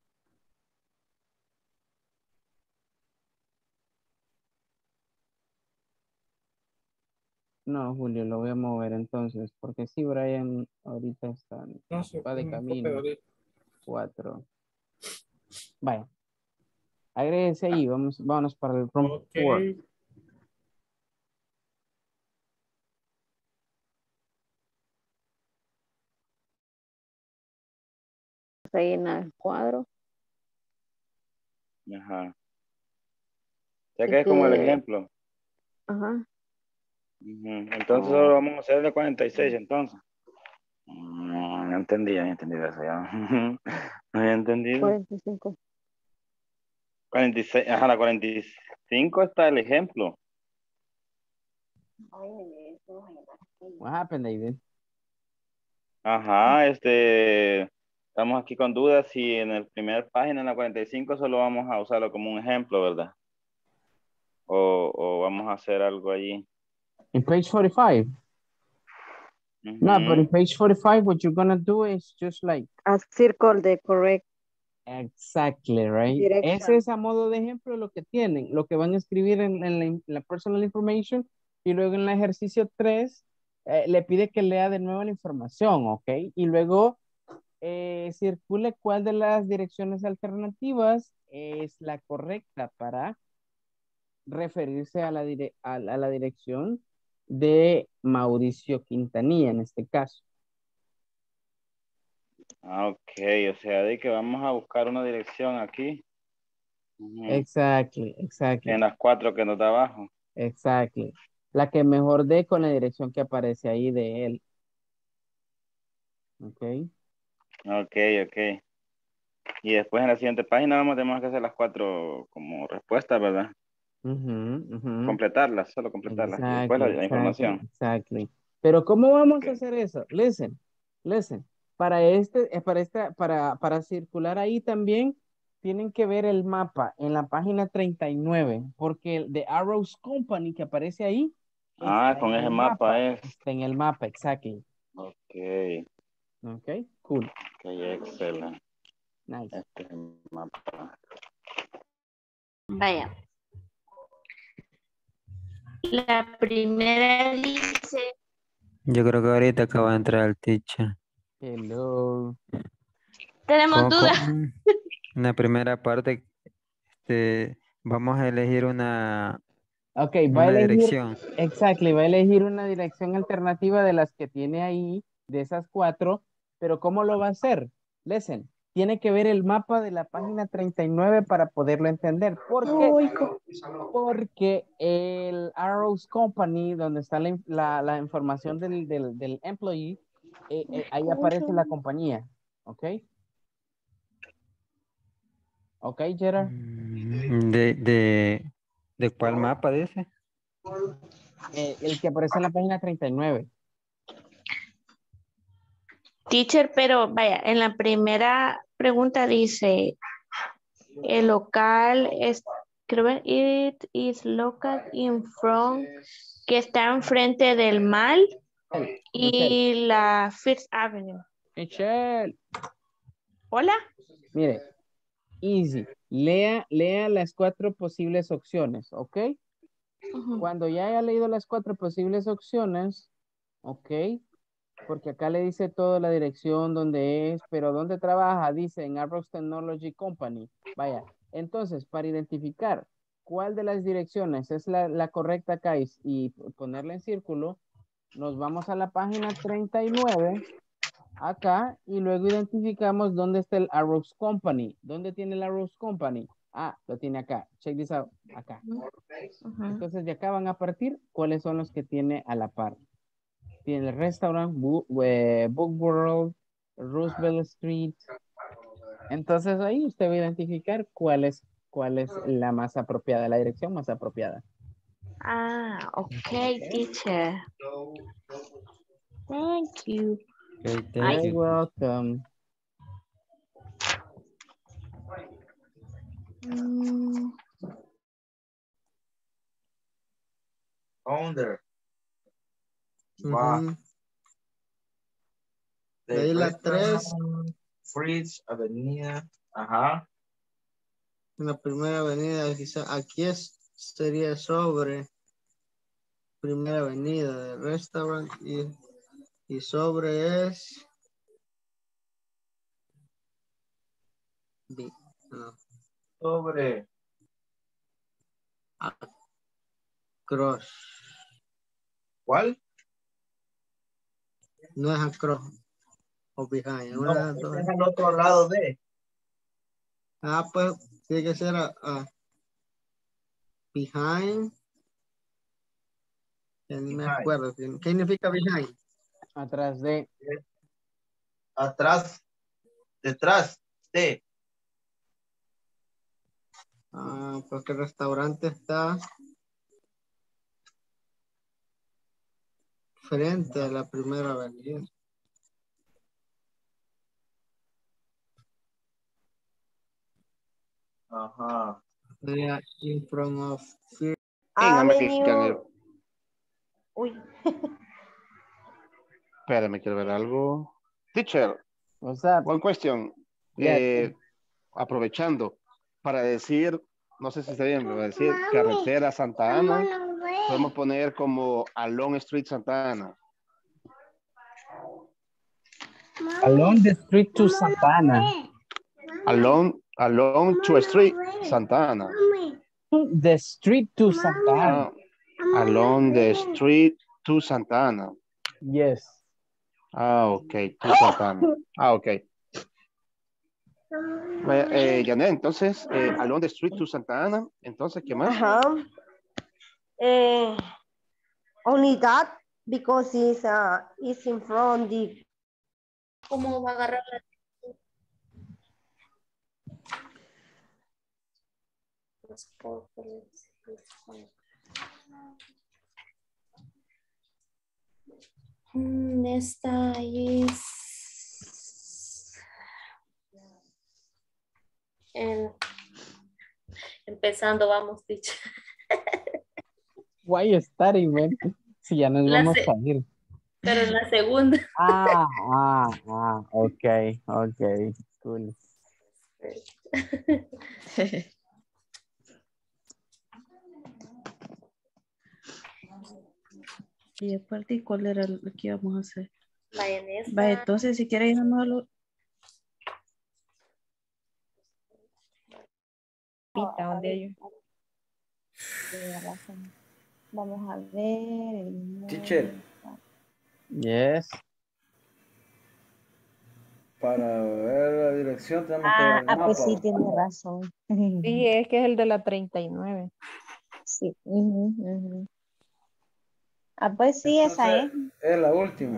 No, Julio, lo voy a mover entonces, porque sí, Brian ahorita está, No sé, va de un poco camino. ahorita. Cuatro. Vaya, agréguese ahí, vamos, vámonos para el room Ok. four. Ahí en el cuadro. Ajá. Ya Y que es como el que- ejemplo. Ajá. Ujú. Entonces Oh. solo vamos a hacer de cuarenta y seis entonces. No, no entendí, no había entendido eso ya. No había entendido. cuarenta y cinco. cuarenta y seis, ajá, la cuarenta y cinco está el ejemplo. What happened, David? Ajá, este, estamos aquí con dudas si en el primer página, en la cuarenta y cinco, solo vamos a usarlo como un ejemplo, ¿verdad? O, o vamos a hacer algo allí. In page forty-five. No, but in Ujú. page forty-five, what you're gonna do is just like A circle the correct exactly, right? direction. Ese es a modo de ejemplo lo que tienen, lo que van a escribir en, en la, in- la personal information y luego en el ejercicio tres eh, le pide que lea de nuevo la información, ¿ok? Y luego eh, circule cuál de las direcciones alternativas es la correcta para referirse a la, dire- a, la- a la dirección de Mauricio Quintanilla en este caso. Ah, ok, o sea, de que vamos a buscar una dirección aquí. Ujú. Exactly, exactly. En las cuatro que nos da abajo. Exactly. La que mejor dé con la dirección que aparece ahí de él. Ok. Ok, ok. Y después en la siguiente página vamos, tenemos que hacer las cuatro como respuestas, ¿verdad? Ujú, ujú. Completarlas, solo completarlas. Y después la, Exactly, la exactly, información. exactly. Pero ¿cómo vamos Ok. a hacer eso? Listen, listen. Para este, eh, para esta, para, para circular ahí también tienen que ver el mapa en la página treinta y nueve, porque el de Arrows Company que aparece ahí Ah, está con en ese el mapa mapa. es. Está en el mapa, exactly. Ok, Ok, cool. ok, excelente. Nice. Este es el mapa. Vaya. La primera dice, Yo creo que ahorita acaba de entrar el teacher. Hello. tenemos Co- co- dudas. En la primera parte, este, vamos a elegir una, Ok, va a una elegir, dirección. exactly, va a elegir una dirección alternativa de las que tiene ahí, de esas cuatro, pero ¿cómo lo va a hacer? Listen, tiene que ver el mapa de la página treinta y nueve para poderlo entender. ¿Por qué? Porque el Arrows Company, donde está la, in- la- la información del, del, del employee, eh, eh, ahí aparece la compañía, ¿ok? ¿Ok, Gerard? ¿De, de, de cuál mapa dice? Eh, el que aparece en la página treinta y nueve. Teacher, pero vaya, en la primera pregunta dice, el local es, creo que it is local in front, que está enfrente del mall y la Fifth Avenue. Michelle. Hola. Mire, easy. Lea, lea las cuatro posibles opciones, ¿ok? Cuando ya haya leído las cuatro posibles opciones, ¿ok? Porque acá le dice toda la dirección donde es, pero dónde trabaja, dice en Arrows Technology Company. Vaya, entonces, para identificar cuál de las direcciones es la, la correcta acá y, y ponerla en círculo, nos vamos a la página treinta y nueve, acá, y luego identificamos dónde está el Arrows Company. ¿Dónde tiene el Arrows Company? Ah, lo tiene acá. Check this out. Acá. Entonces, de acá van a partir cuáles son los que tiene a la par. Tiene el restaurant, Bu- eh, Book World, Roosevelt Street, Entonces ahí usted va a identificar cuál es, cuál es la más apropiada, la dirección más apropiada. Ah, okay, teacher. Thank you. Okay, You're thank you. welcome. Mm, Founder. Va. Ujú. De De ahí la restaurant, tres. Fritz, Avenida. Ajá. En la primera avenida, quizá aquí es, sería sobre primera avenida del restaurant y, y sobre es vi- no, Sobre. across. ¿Cuál? No es across o behind. No, Una de las este dos. es al otro lado de. Ah, pues tiene que ser ah, ah, behind. Ya ni me Behind. acuerdo. ¿Qué qué significa behind? Atrás de. Atrás. Detrás de. Ah, porque el restaurante está frente a la primera avenida. Ajá. Sería in front of. Avenue. Uy. Espérame, quiero ver algo. Teacher, What's up? one question. Yeah. Eh, aprovechando para decir, no sé si está bien, pero decir carretera Santa Ana, podemos poner como Along Street Santa Ana. Along the street to Santa Ana. Along, along to Street Santa Ana. The street to Santa Ana. Ah, along the street to Santa Ana. Yes. Ah, ok, to Santa Ana. Ah, ok. Vaya, eh, Janet, entonces, eh, along the street to Santa Ana, entonces, ¿qué más? Ajá. Eh, only that because it's, uh, it's in front the. ¿Cómo va a agarrar la... Mm, Esta es en- empezando, vamos, teacher. Why starting, man? Si ya nos La vamos se- a ir. Pero en la segunda. Ah, ah, ah, ok, ok, cool. Y aparte, ¿cuál era lo que íbamos a hacer? Vaya, en esta. Vaya, entonces, si quiere irnos a lo... Pita, ¿dónde hay yo? Tiene razón. Vamos a ver. el Teacher, Yes. para ver la dirección tenemos que Ah, ver el ah, mapa. pues sí, tiene razón. Sí, es que es el de la treinta y nueve. Sí. Ujú, ujú. Ah, pues sí, esa es. Entonces, es la última.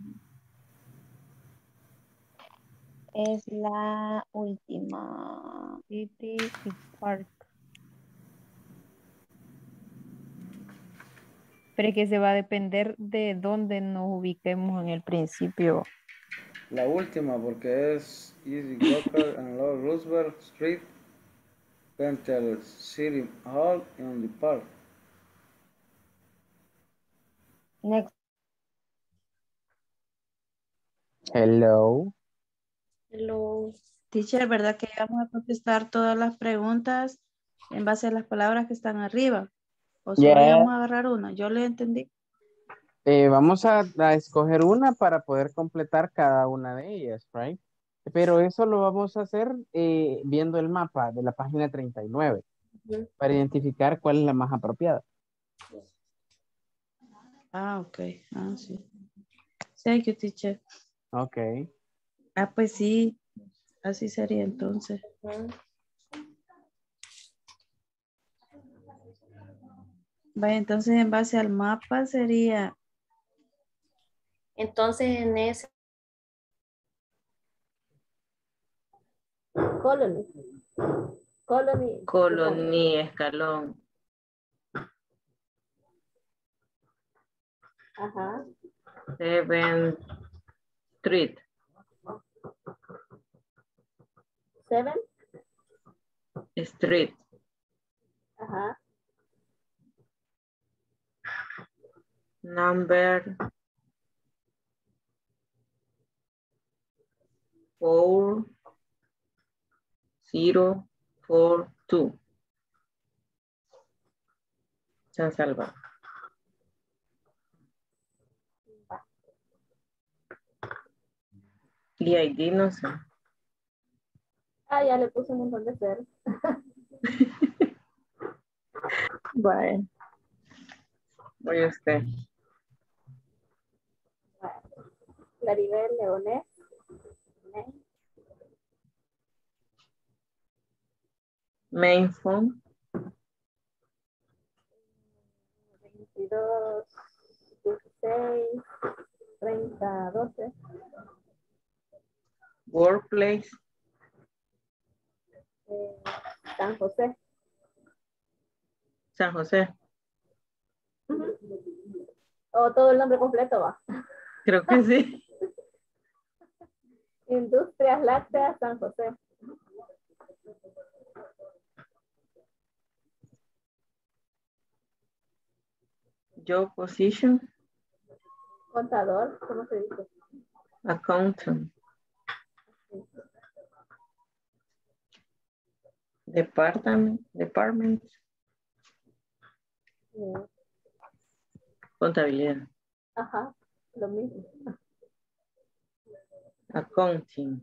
Es la última. City y Park. Pero es que se va a depender de dónde nos ubiquemos en el principio. La última porque es Easy Walker and Lord Roosevelt Street, frente al City Hall en the Park. Next. Hello. Hello. Teacher, ¿verdad que vamos a contestar todas las preguntas en base a las palabras que están arriba? ¿O solo Yeah. íbamos a agarrar una? Yo le entendí. Eh, vamos a, a escoger una para poder completar cada una de ellas, right? Pero eso lo vamos a hacer eh, viendo el mapa de la página treinta y nueve Ujú. para identificar cuál es la más apropiada. Ah, ok. Ah, sí. Thank you, teacher. Ok. Ah, pues sí. Así sería entonces. Ujú. Vaya, entonces en base al mapa sería... Entonces en ese Colony. Colony. Colony, escalón. Ajá. Seven Street. Seven. Street. Ajá. Number four zero four two. San Salvador. Y I D no sé. Ah, ya le puse un montón de ceros. Vale. Voy a usted. Claribel Leonés. Main phone. veintidós, dieciséis, treinta, doce. Workplace. Eh, San José. San José. Uh-huh. O todo el nombre completo va. Creo que sí. Industrias Lácteas San José. Job position. Contador, ¿cómo se dice? Accountant. Department. Department. Yeah. Contabilidad. Ajá, lo mismo. Accounting.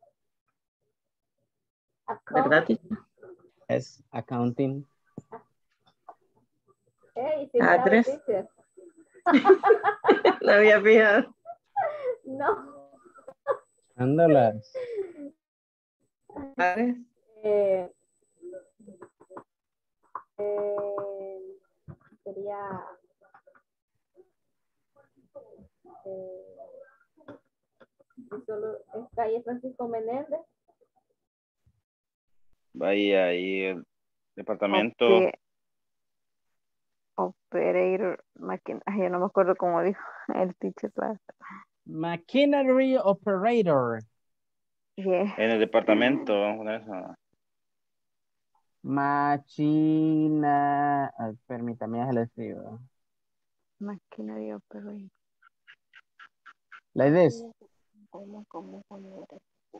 Account. ¿Verdad, teacher? Es accounting. Hey, sí, Address. sabe, teacher. No había fijado. No. Ándolas. Address. Eh, eh, sería eh, solo es calle Francisco Menéndez. Vaya ahí el departamento. Ope- Operator, máquina, ay, yo no me acuerdo cómo dijo el teacher class. Machinery operator. Yeah. En el departamento, vamos a poner eso. Machina. Ay, permítame, ya se lo escribo. Machinery operator. Like this. ¿Cómo, cómo, cómo era?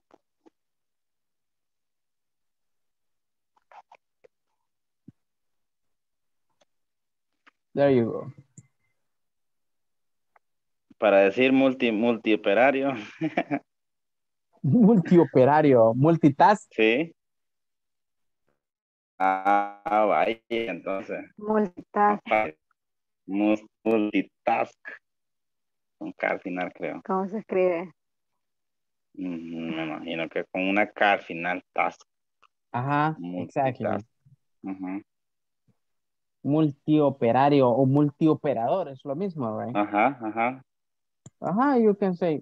There you go. Para decir multi, multioperario. Multioperario, multitask. Sí. Ah, vaya, entonces. Multitask. Mul- Multitask. Con K al final, creo. ¿Cómo se escribe? Mm, me imagino que con una K al final, task. Ajá, exactly. Multitask. Ujú. Multioperario o multioperador, es lo mismo, right? Ajá, ajá. Ajá, you can say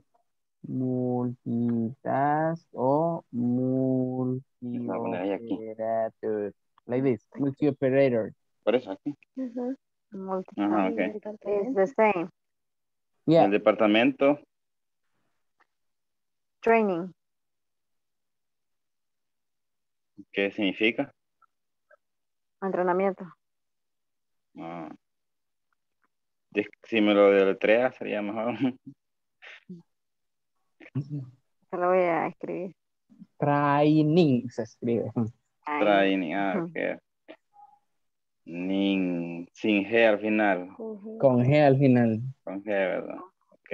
multitask o Voy a poner ahí aquí. multioperator. Like this, multioperator. Por eso aquí. Uh-huh. Ajá, ok. It's the same. Yeah. El departamento. Training. ¿Qué significa? Entrenamiento. Ah. Dis- Si me lo deletrea sería mejor. Se lo voy a escribir. Training se escribe. Training, ah, ok. Nin, sin G al final. Con G al final. Con G, ¿verdad? Ok.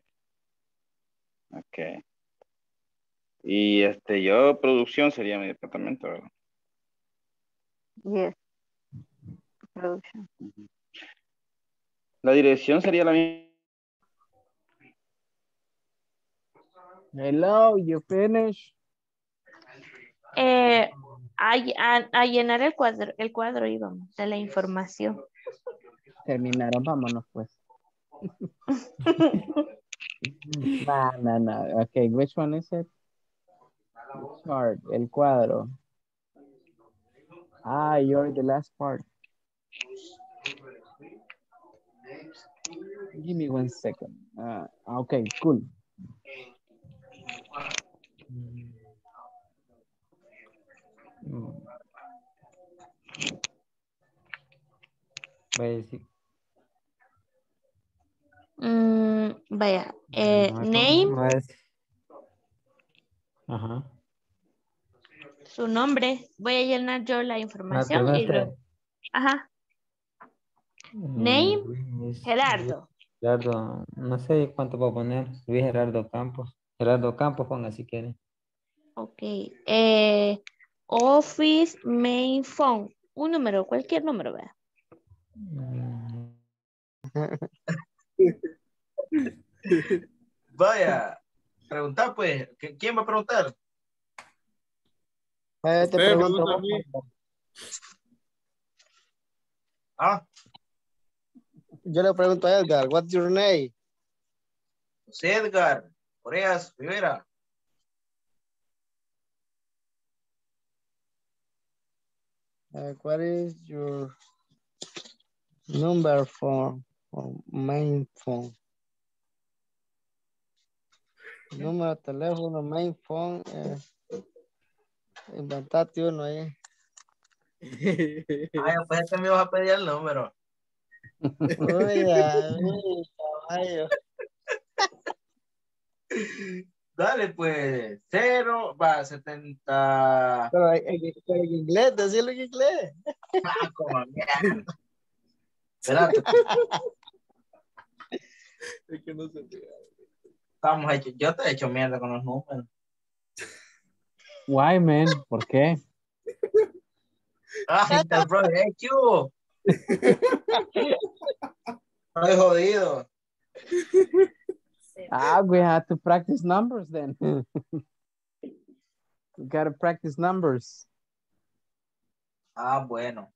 Ok. Y este, yo, producción sería mi departamento, ¿verdad? Yes. Production. La dirección sería la misma. Hello, you finish? Eh, a, a- a llenar el cuadro, el cuadro íbamos, de la información. Terminaron, vámonos pues. No, no, no. Okay, which one is it? Chart, el cuadro. Ah, you're the last part. Give me one second. Uh, okay, cool. Mm. Basic. Mm, vaya, eh, No, name, no es. Ajá. su nombre. Voy a llenar yo la La información y pregunta. lo... Ajá. mm, Name, Luis, Gerardo. Gerardo, no sé cuánto va a poner. Luis Gerardo Campos. Gerardo Campos, ponga si quiere. Ok. Eh, office main phone. Un número, cualquier número, vea. Mm, Vaya, preguntar pues. ¿Qui- ¿Quién va a preguntar? Eh, te Usted pregunto. pregunta a mí. Ah, Yo le pregunto a Edgar, what's your name? José Edgar Oreas Rivera. Uh, what is your number phone or main phone? Número de teléfono, main phone. Eh, inventate uno ahí. Ay, pues este me vas a pedir el número. Uy, a mí, caballo. Dale, pues, cero, va, setenta. Pero en, en- pero en inglés, decirlo en inglés. Ah, como mierda. Espérate, Es que no se pega. estamos hechos. Yo te he hecho mierda con los números. Why, man? ¿Por qué? Ay, está el proyecto. Estoy jodido. Ah, we have to practice numbers then. We gotta practice numbers. Ah, bueno.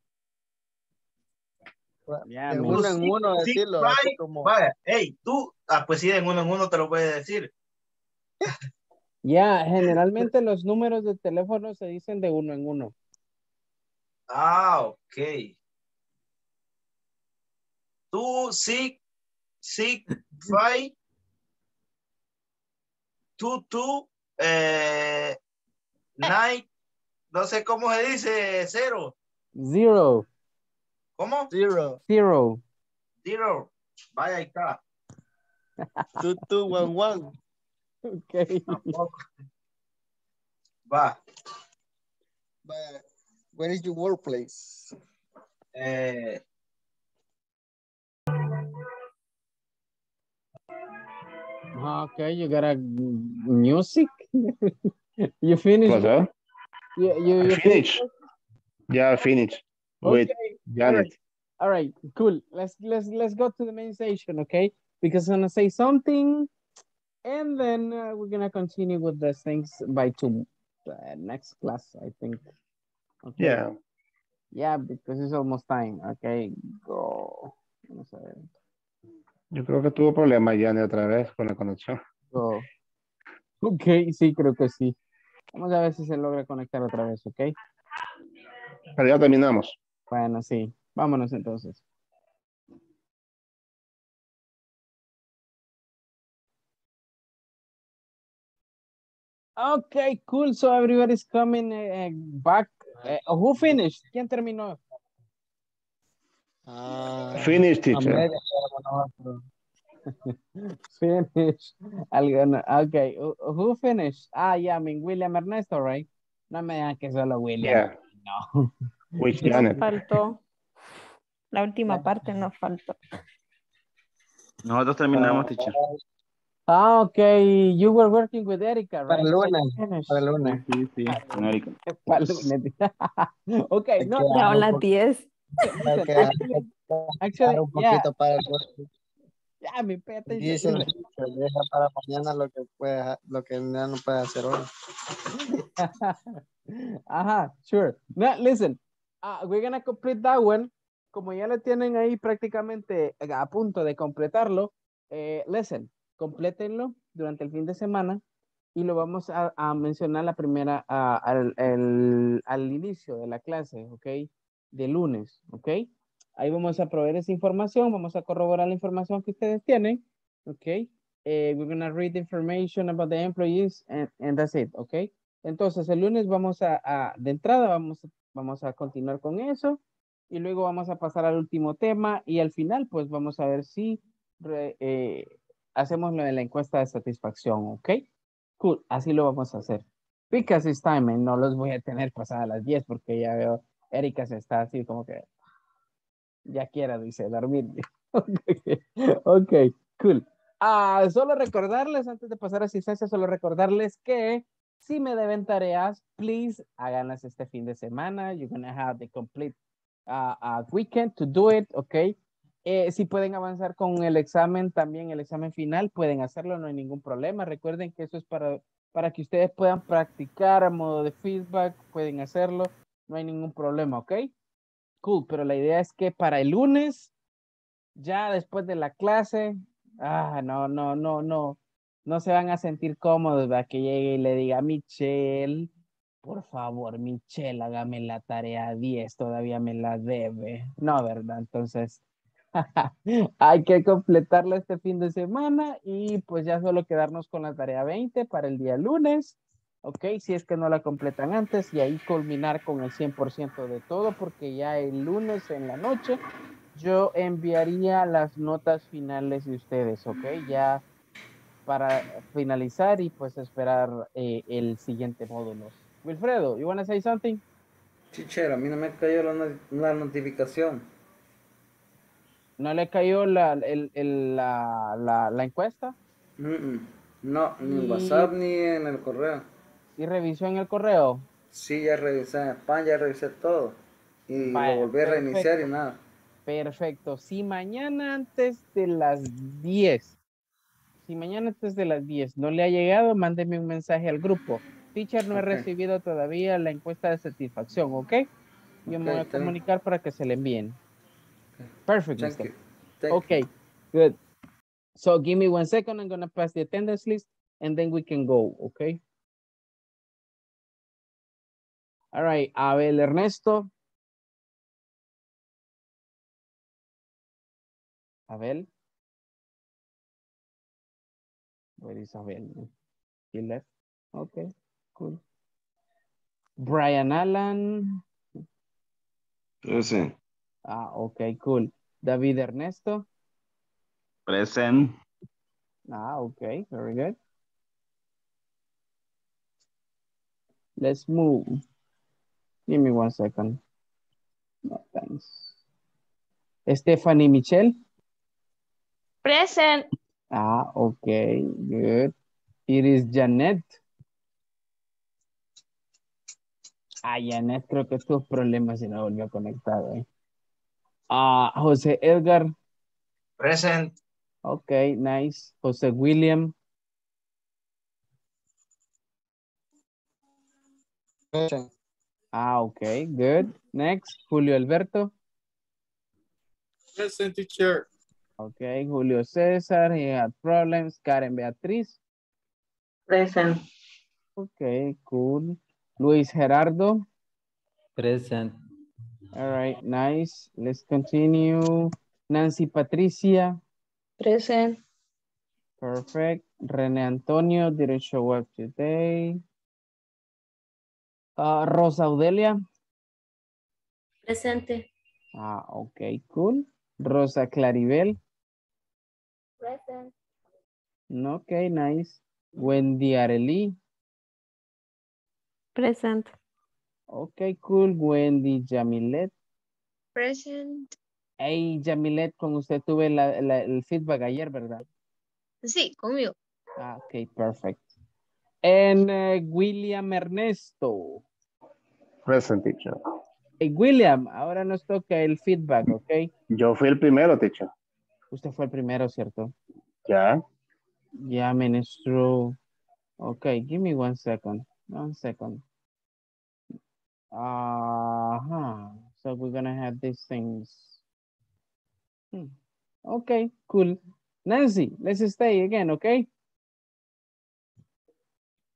Yeah, De man. uno en Six- uno, six decirlo. Así five, como. vaya, hey, tú, ah, pues sí, de uno en uno te lo voy a decir. Yeah, generalmente los números de teléfono se dicen de uno en uno. Ah, ok. Tú, six, six, five, two, two, eh, nine, no sé cómo se dice, cero. Zero. ¿Cómo? Zero. Zero. Zero. Vaya, ahí está. Two, two, one, one. Okay. Tampoco. Va. But where is your workplace? Eh, Okay, you got a music? You finished? What's that? You, you, I you finished. Yeah, I finished with Okay, Janet. all right, cool. Let's let's let's go to the main station, okay? Because I'm gonna say something, and then uh, we're gonna continue with the things by two uh, next class, I think. Okay. Yeah. Yeah, because it's almost time. Okay, go. Vamos a ver. Yo creo que tuvo problemas Janet otra vez con la conexión. Go. Ok, sí, creo que sí. Vamos a ver si se logra conectar otra vez, ok. Pero ya terminamos. Bueno, sí. Vámonos entonces. Okay, cool. So everybody's coming uh, back. Uh, who finished? ¿Quién terminó? Ah, Finish, teacher. América, nosotros. Finish. Algo no- Okay, who, who finished? Ah, yeah, I mean William Ernesto, right? No me digan que solo William. Yeah. No. With Nos Janet. faltó. La última parte nos faltó. Nosotros terminamos, teacher. Ah, okay. You were working with Erika, Para right? el So lunes, you finished. para el Sí, lunes. sí, sí. Con Erika. Para el lunes. Okay, Hay no, que Ya dejar son un las po- diez. hay listen, que dejar- actually, hay que actually, dejar un yeah, poquito para el lunes. yeah, me pay attention. Dice el Listen. dicho, deja para mañana lo que puede, lo que ya no puede hacer hoy. Ajá, sure. No, listen, uh, we're gonna complete that one. Como ya lo tienen ahí prácticamente a punto de completarlo, eh, listen, complétenlo durante el fin de semana y lo vamos a, a mencionar la primera, a- al, el- al inicio de la clase, ¿ok? De lunes, ¿ok? Ahí vamos a proveer esa información, vamos a corroborar la información que ustedes tienen, ¿ok? Eh, we're gonna read the information about the employees and, and that's it, ¿ok? Entonces, el lunes vamos a, a- de entrada, vamos, vamos a continuar con eso y luego vamos a pasar al último tema y al final, pues vamos a ver si re- eh, hacemos lo de la encuesta de satisfacción, ¿ok? Cool, así lo vamos a hacer. Because it's time, and no los voy a tener pasadas las diez porque ya veo, Erika se está así como que ya quiera, dice, dormir. Ok, cool. Ah, solo recordarles, antes de pasar a asistencia, solo recordarles que si me deben tareas, please, háganlas este fin de semana. You're gonna have the complete uh, uh, weekend to do it, ok. Eh, si pueden avanzar con el examen, también el examen final, pueden hacerlo, no hay ningún problema. Recuerden que eso es para, para que ustedes puedan practicar a modo de feedback, pueden hacerlo, no hay ningún problema, ok. Cool, pero la idea es que para el lunes, ya después de la clase, ah, no, no, no, no, no se van a sentir cómodos, ¿verdad? Que llegue y le diga, Michelle, por favor, Michelle, hágame la tarea diez, todavía me la debe. No, ¿verdad? Entonces, hay que completarla este fin de semana y pues ya solo quedarnos con la tarea veinte para el día lunes. Ok, si es que no la completan antes y ahí culminar con el cien por ciento de todo porque ya el lunes en la noche yo enviaría las notas finales de ustedes, ok, ya para finalizar y pues esperar eh, el siguiente módulo. Wilfredo, you wanna say something? Teacher, a mí no me cayó la, no- la notificación. ¿No le cayó la, el- el- la, la- la encuesta? Mm, mm. No, ni en Y, WhatsApp ni en el correo. y revisó en el correo. Sí, ya revisé en spam, ya revisé todo. Y lo Vaya, volví a reiniciar y perfecto. nada. Perfecto. Si mañana antes de las diez, si mañana antes de las diez no le ha llegado, mándeme un mensaje al grupo. Teacher, no he Ok. recibido todavía la encuesta de satisfacción, ¿ok? Yo me voy a Ok, thank- comunicar para que se le envíen. Perfect, Thank mister. you. Thank Okay, good. So give me one second. I'm gonna pass the attendance list and then we can go, okay? All right, Abel Ernesto. Abel. Where is Abel? He left. Okay, cool. Brian Allen. Present. Ah, okay, cool. David Ernesto. Present. Ah, okay, very good. Let's move. Give me one second. No, thanks. Stephanie Michelle. Present. Ah, okay, good. It is Janet. Ah, Janet, creo que tuvo problemas y no volvió a conectar. Eh. Ah, José Edgar. Present. Okay, nice. José William. Present. Ah, okay, good. Next, Julio Alberto. Present, teacher. Okay, Julio César, he had problems. Karen Beatriz. Present. Okay, cool. Luis Gerardo. Present. All right, nice. Let's continue. Nancy Patricia. Present. Perfect. René Antonio didn't show up today. Uh, Rosa Audelia. Presente. Ah, okay, cool. Rosa Claribel. Present. Okay, nice. Wendy Arely. Present. Okay, cool. Wendy Jamilet. Present. Hey, Jamilet, con usted tuve la- la- el feedback ayer, ¿verdad? Sí, conmigo. Ah, ok, perfect. And uh, William Ernesto. Present, teacher. Hey, William, ahora nos toca el feedback, ¿ok? Yo fui el primero, teacher. Usted fue el primero, ¿cierto? Ya. Yeah, ministro. Okay, give me one second. One second. Uh-huh. So we're gonna have these things. Hmm. Okay, cool. Nancy, let's stay again, okay?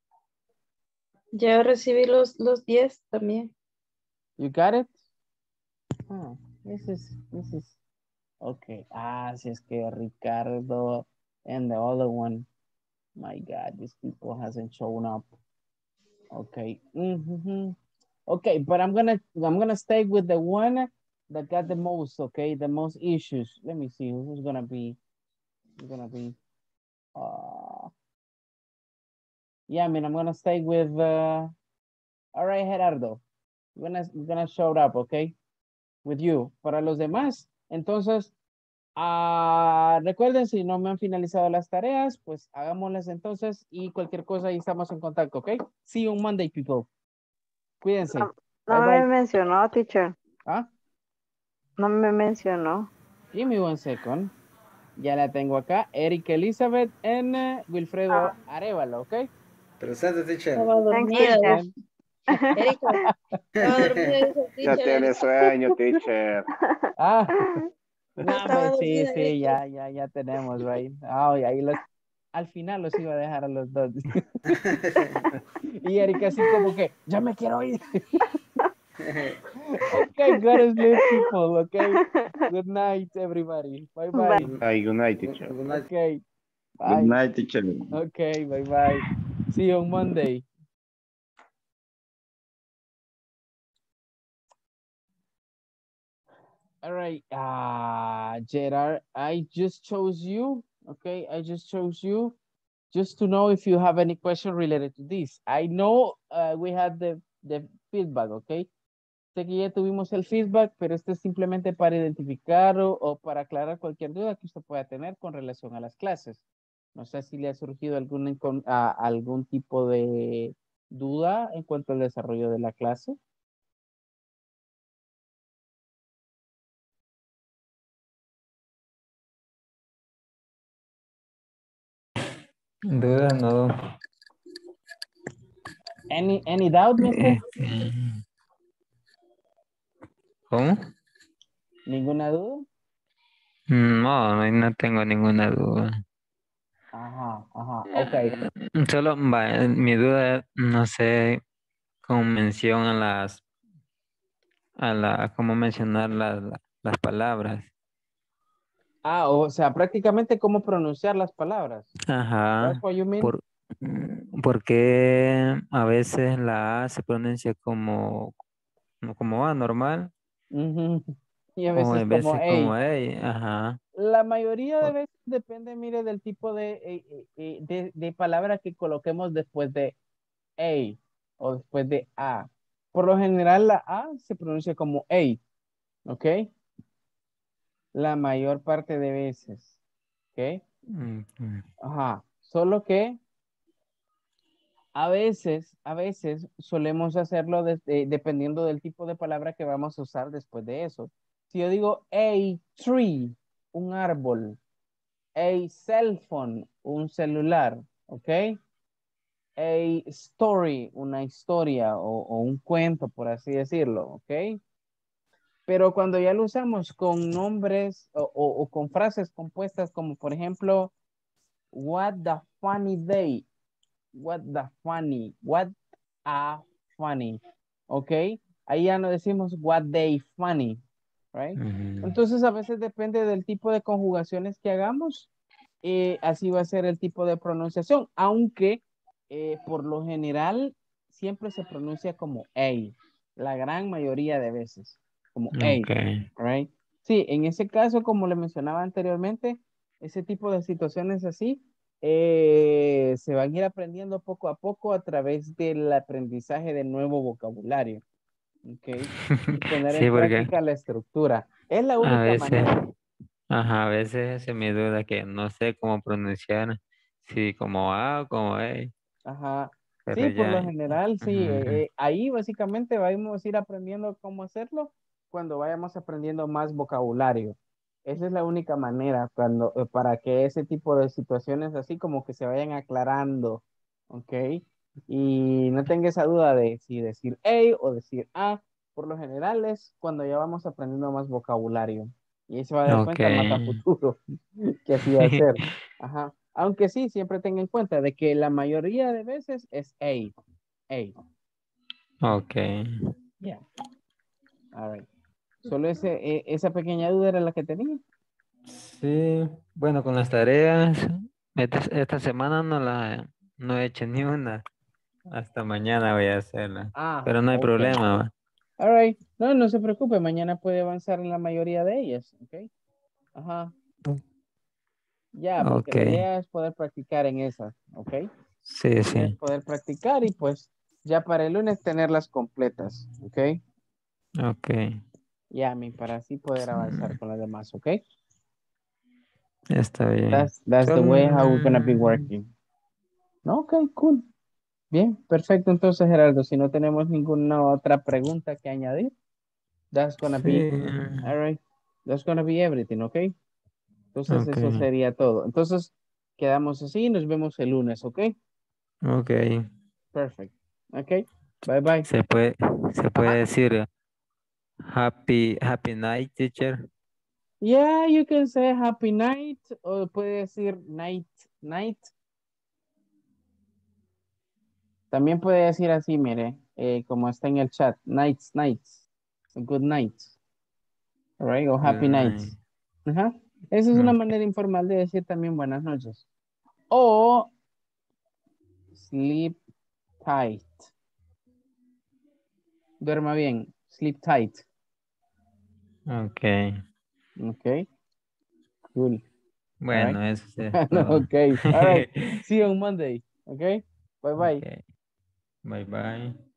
Ya recibí los, los diez también. You got it? Ah, this is, this is, okay. Ah, si es que Ricardo and the other one. My God, these people hasn't shown up. Okay. Mm-hmm. Okay, but I'm gonna I'm gonna stay with the one that got the most, okay, the most issues. Let me see who's gonna be who's gonna be uh yeah, I mean I'm gonna stay with uh all right, Gerardo. I'm gonna I'm gonna show up, okay, with you. Para los demás, entonces ah, recuerden, si no me han finalizado las tareas, pues hagámoslas entonces y cualquier cosa ahí estamos en contacto, ¿ok? See you on Monday, people. Cuídense. No, Bye, no me bye. mencionó, teacher. ¿Ah? No me mencionó. Give me one second. Ya la tengo acá. Eric Elizabeth en uh, Wilfredo Ah. Arevalo, ¿ok? Presente, teacher. Estaba dormida. Bien. Erika, estaba dormida. Dice el Ya teacher, tiene Erika. sueño, teacher. Ah, no, Estaba pues sí, dormida, sí, Erika. ya, ya, ya tenemos, right? Ah, y ahí los, al final los iba a dejar a los dos. Y Erika así como que, ya me quiero ir. Okay, go to sleep, people, okay? Good night, everybody. Bye, bye. Ay, good night, teacher. Good night. Okay, Good bye. night, teacher. Okay, bye, bye. See you on Monday. All right, uh, Gerard, I just chose you, okay? I just chose you just to know if you have any question related to this. I know uh, we had the, the feedback, okay? Sé que ya tuvimos el feedback, pero este es simplemente para identificar o, o para aclarar cualquier duda que usted pueda tener con relación a las clases. No sé si le ha surgido algún, incon- a- algún tipo de duda en cuanto al desarrollo de la clase. Duda, no. Any, any doubt, mister? Este, ¿Cómo? ¿Ninguna duda? No, no no tengo ninguna duda. Ajá, ajá, ok. Solo va, mi duda, no sé cómo menciona las, a la, cómo mencionar las, las palabras. Ah, o sea, prácticamente cómo pronunciar las palabras. That's Ajá. what you mean? Por, porque a veces la A se pronuncia como, como, como A normal, Ujú. Y a o veces a como, veces como hey, A. Ajá. la mayoría de veces depende, mire, del tipo de, eh, eh, eh, de, de palabra que coloquemos después de A o después de A. Por lo general la A se pronuncia como A, ¿ok? La mayor parte de veces, ¿ok? Ujú. Ajá, solo que a veces, a veces solemos hacerlo desde- dependiendo del tipo de palabra que vamos a usar después de eso. Si yo digo a tree, un árbol, a cell phone, un celular, ¿ok? A story, una historia o, o un cuento, por así decirlo, ¿ok? Pero cuando ya lo usamos con nombres o, o- o con frases compuestas como, por ejemplo, what the funny day, what the funny, what a funny, ¿ok? Ahí ya no decimos what they funny, right? Ujú. Entonces a veces depende del tipo de conjugaciones que hagamos, eh, así va a ser el tipo de pronunciación, aunque eh, por lo general siempre se pronuncia como a, la gran mayoría de veces, como a, Ok. right? Sí, en ese caso, como le mencionaba anteriormente, ese tipo de situaciones así, eh, se van a ir aprendiendo poco a poco a través del aprendizaje de nuevo vocabulario, ¿ok? Y poner Sí, en porque práctica la estructura. Es la a única veces, manera. ajá, a veces se me duda que no sé cómo pronunciar, si como A o como E, Ajá. pero Sí, por lo ya. general, sí. Ujú, eh, ujú. eh, ahí básicamente vamos a ir aprendiendo cómo hacerlo cuando vayamos aprendiendo más vocabulario. Esa es la única manera cuando, eh, para que ese tipo de situaciones así como que se vayan aclarando, ¿ok? Y no tenga esa duda de si decir A o decir A. Por lo general es cuando ya vamos aprendiendo más vocabulario. Y ahí se va a dar Ok. cuenta el matafuturo que así va a ser. Ajá. Aunque sí, siempre tenga en cuenta de que la mayoría de veces es A. A. Ok. Yeah. All right. Solo ese, e- esa pequeña duda era la que tenía. Sí, bueno, con las tareas, esta, esta semana no la no he hecho ni una. Hasta mañana voy a hacerla. Ah, Pero no hay ok. problema, va. All right. No, no se preocupe. Mañana puede avanzar en la mayoría de ellas. Ok. Ajá. Ya, porque Ok. la idea es poder practicar en esas. Ok. Sí, La idea es sí. poder practicar y pues ya para el lunes tenerlas completas. Ok. Ok. Ya, mi, para así poder avanzar con las demás. Ok. Está bien. That's, that's the Solo- way how we're gonna be working. No, ok, cool. Bien, perfecto. Entonces, Gerardo, si no tenemos ninguna otra pregunta que añadir, that's gonna be, Sí. all right, that's gonna be everything, ¿ok? Entonces, Ok. eso sería todo. Entonces, quedamos así y nos vemos el lunes, ¿ok? Ok. Perfect. Ok, bye bye. Se puede, se puede Ajá. decir happy, happy night, teacher. Yeah, you can say happy night o puede decir night, night. También puede decir así, mire, eh, como está en el chat, nights, nights, good night, all right, o happy Good night. nights. Ajá. Esa es una Ok. manera informal de decir también buenas noches. O sleep tight. Duerma bien, sleep tight. Ok. Ok, cool. All Bueno, right. eso sí es todo. Okay, all right. See you on Monday. Okay, bye bye. Ok. Bye bye.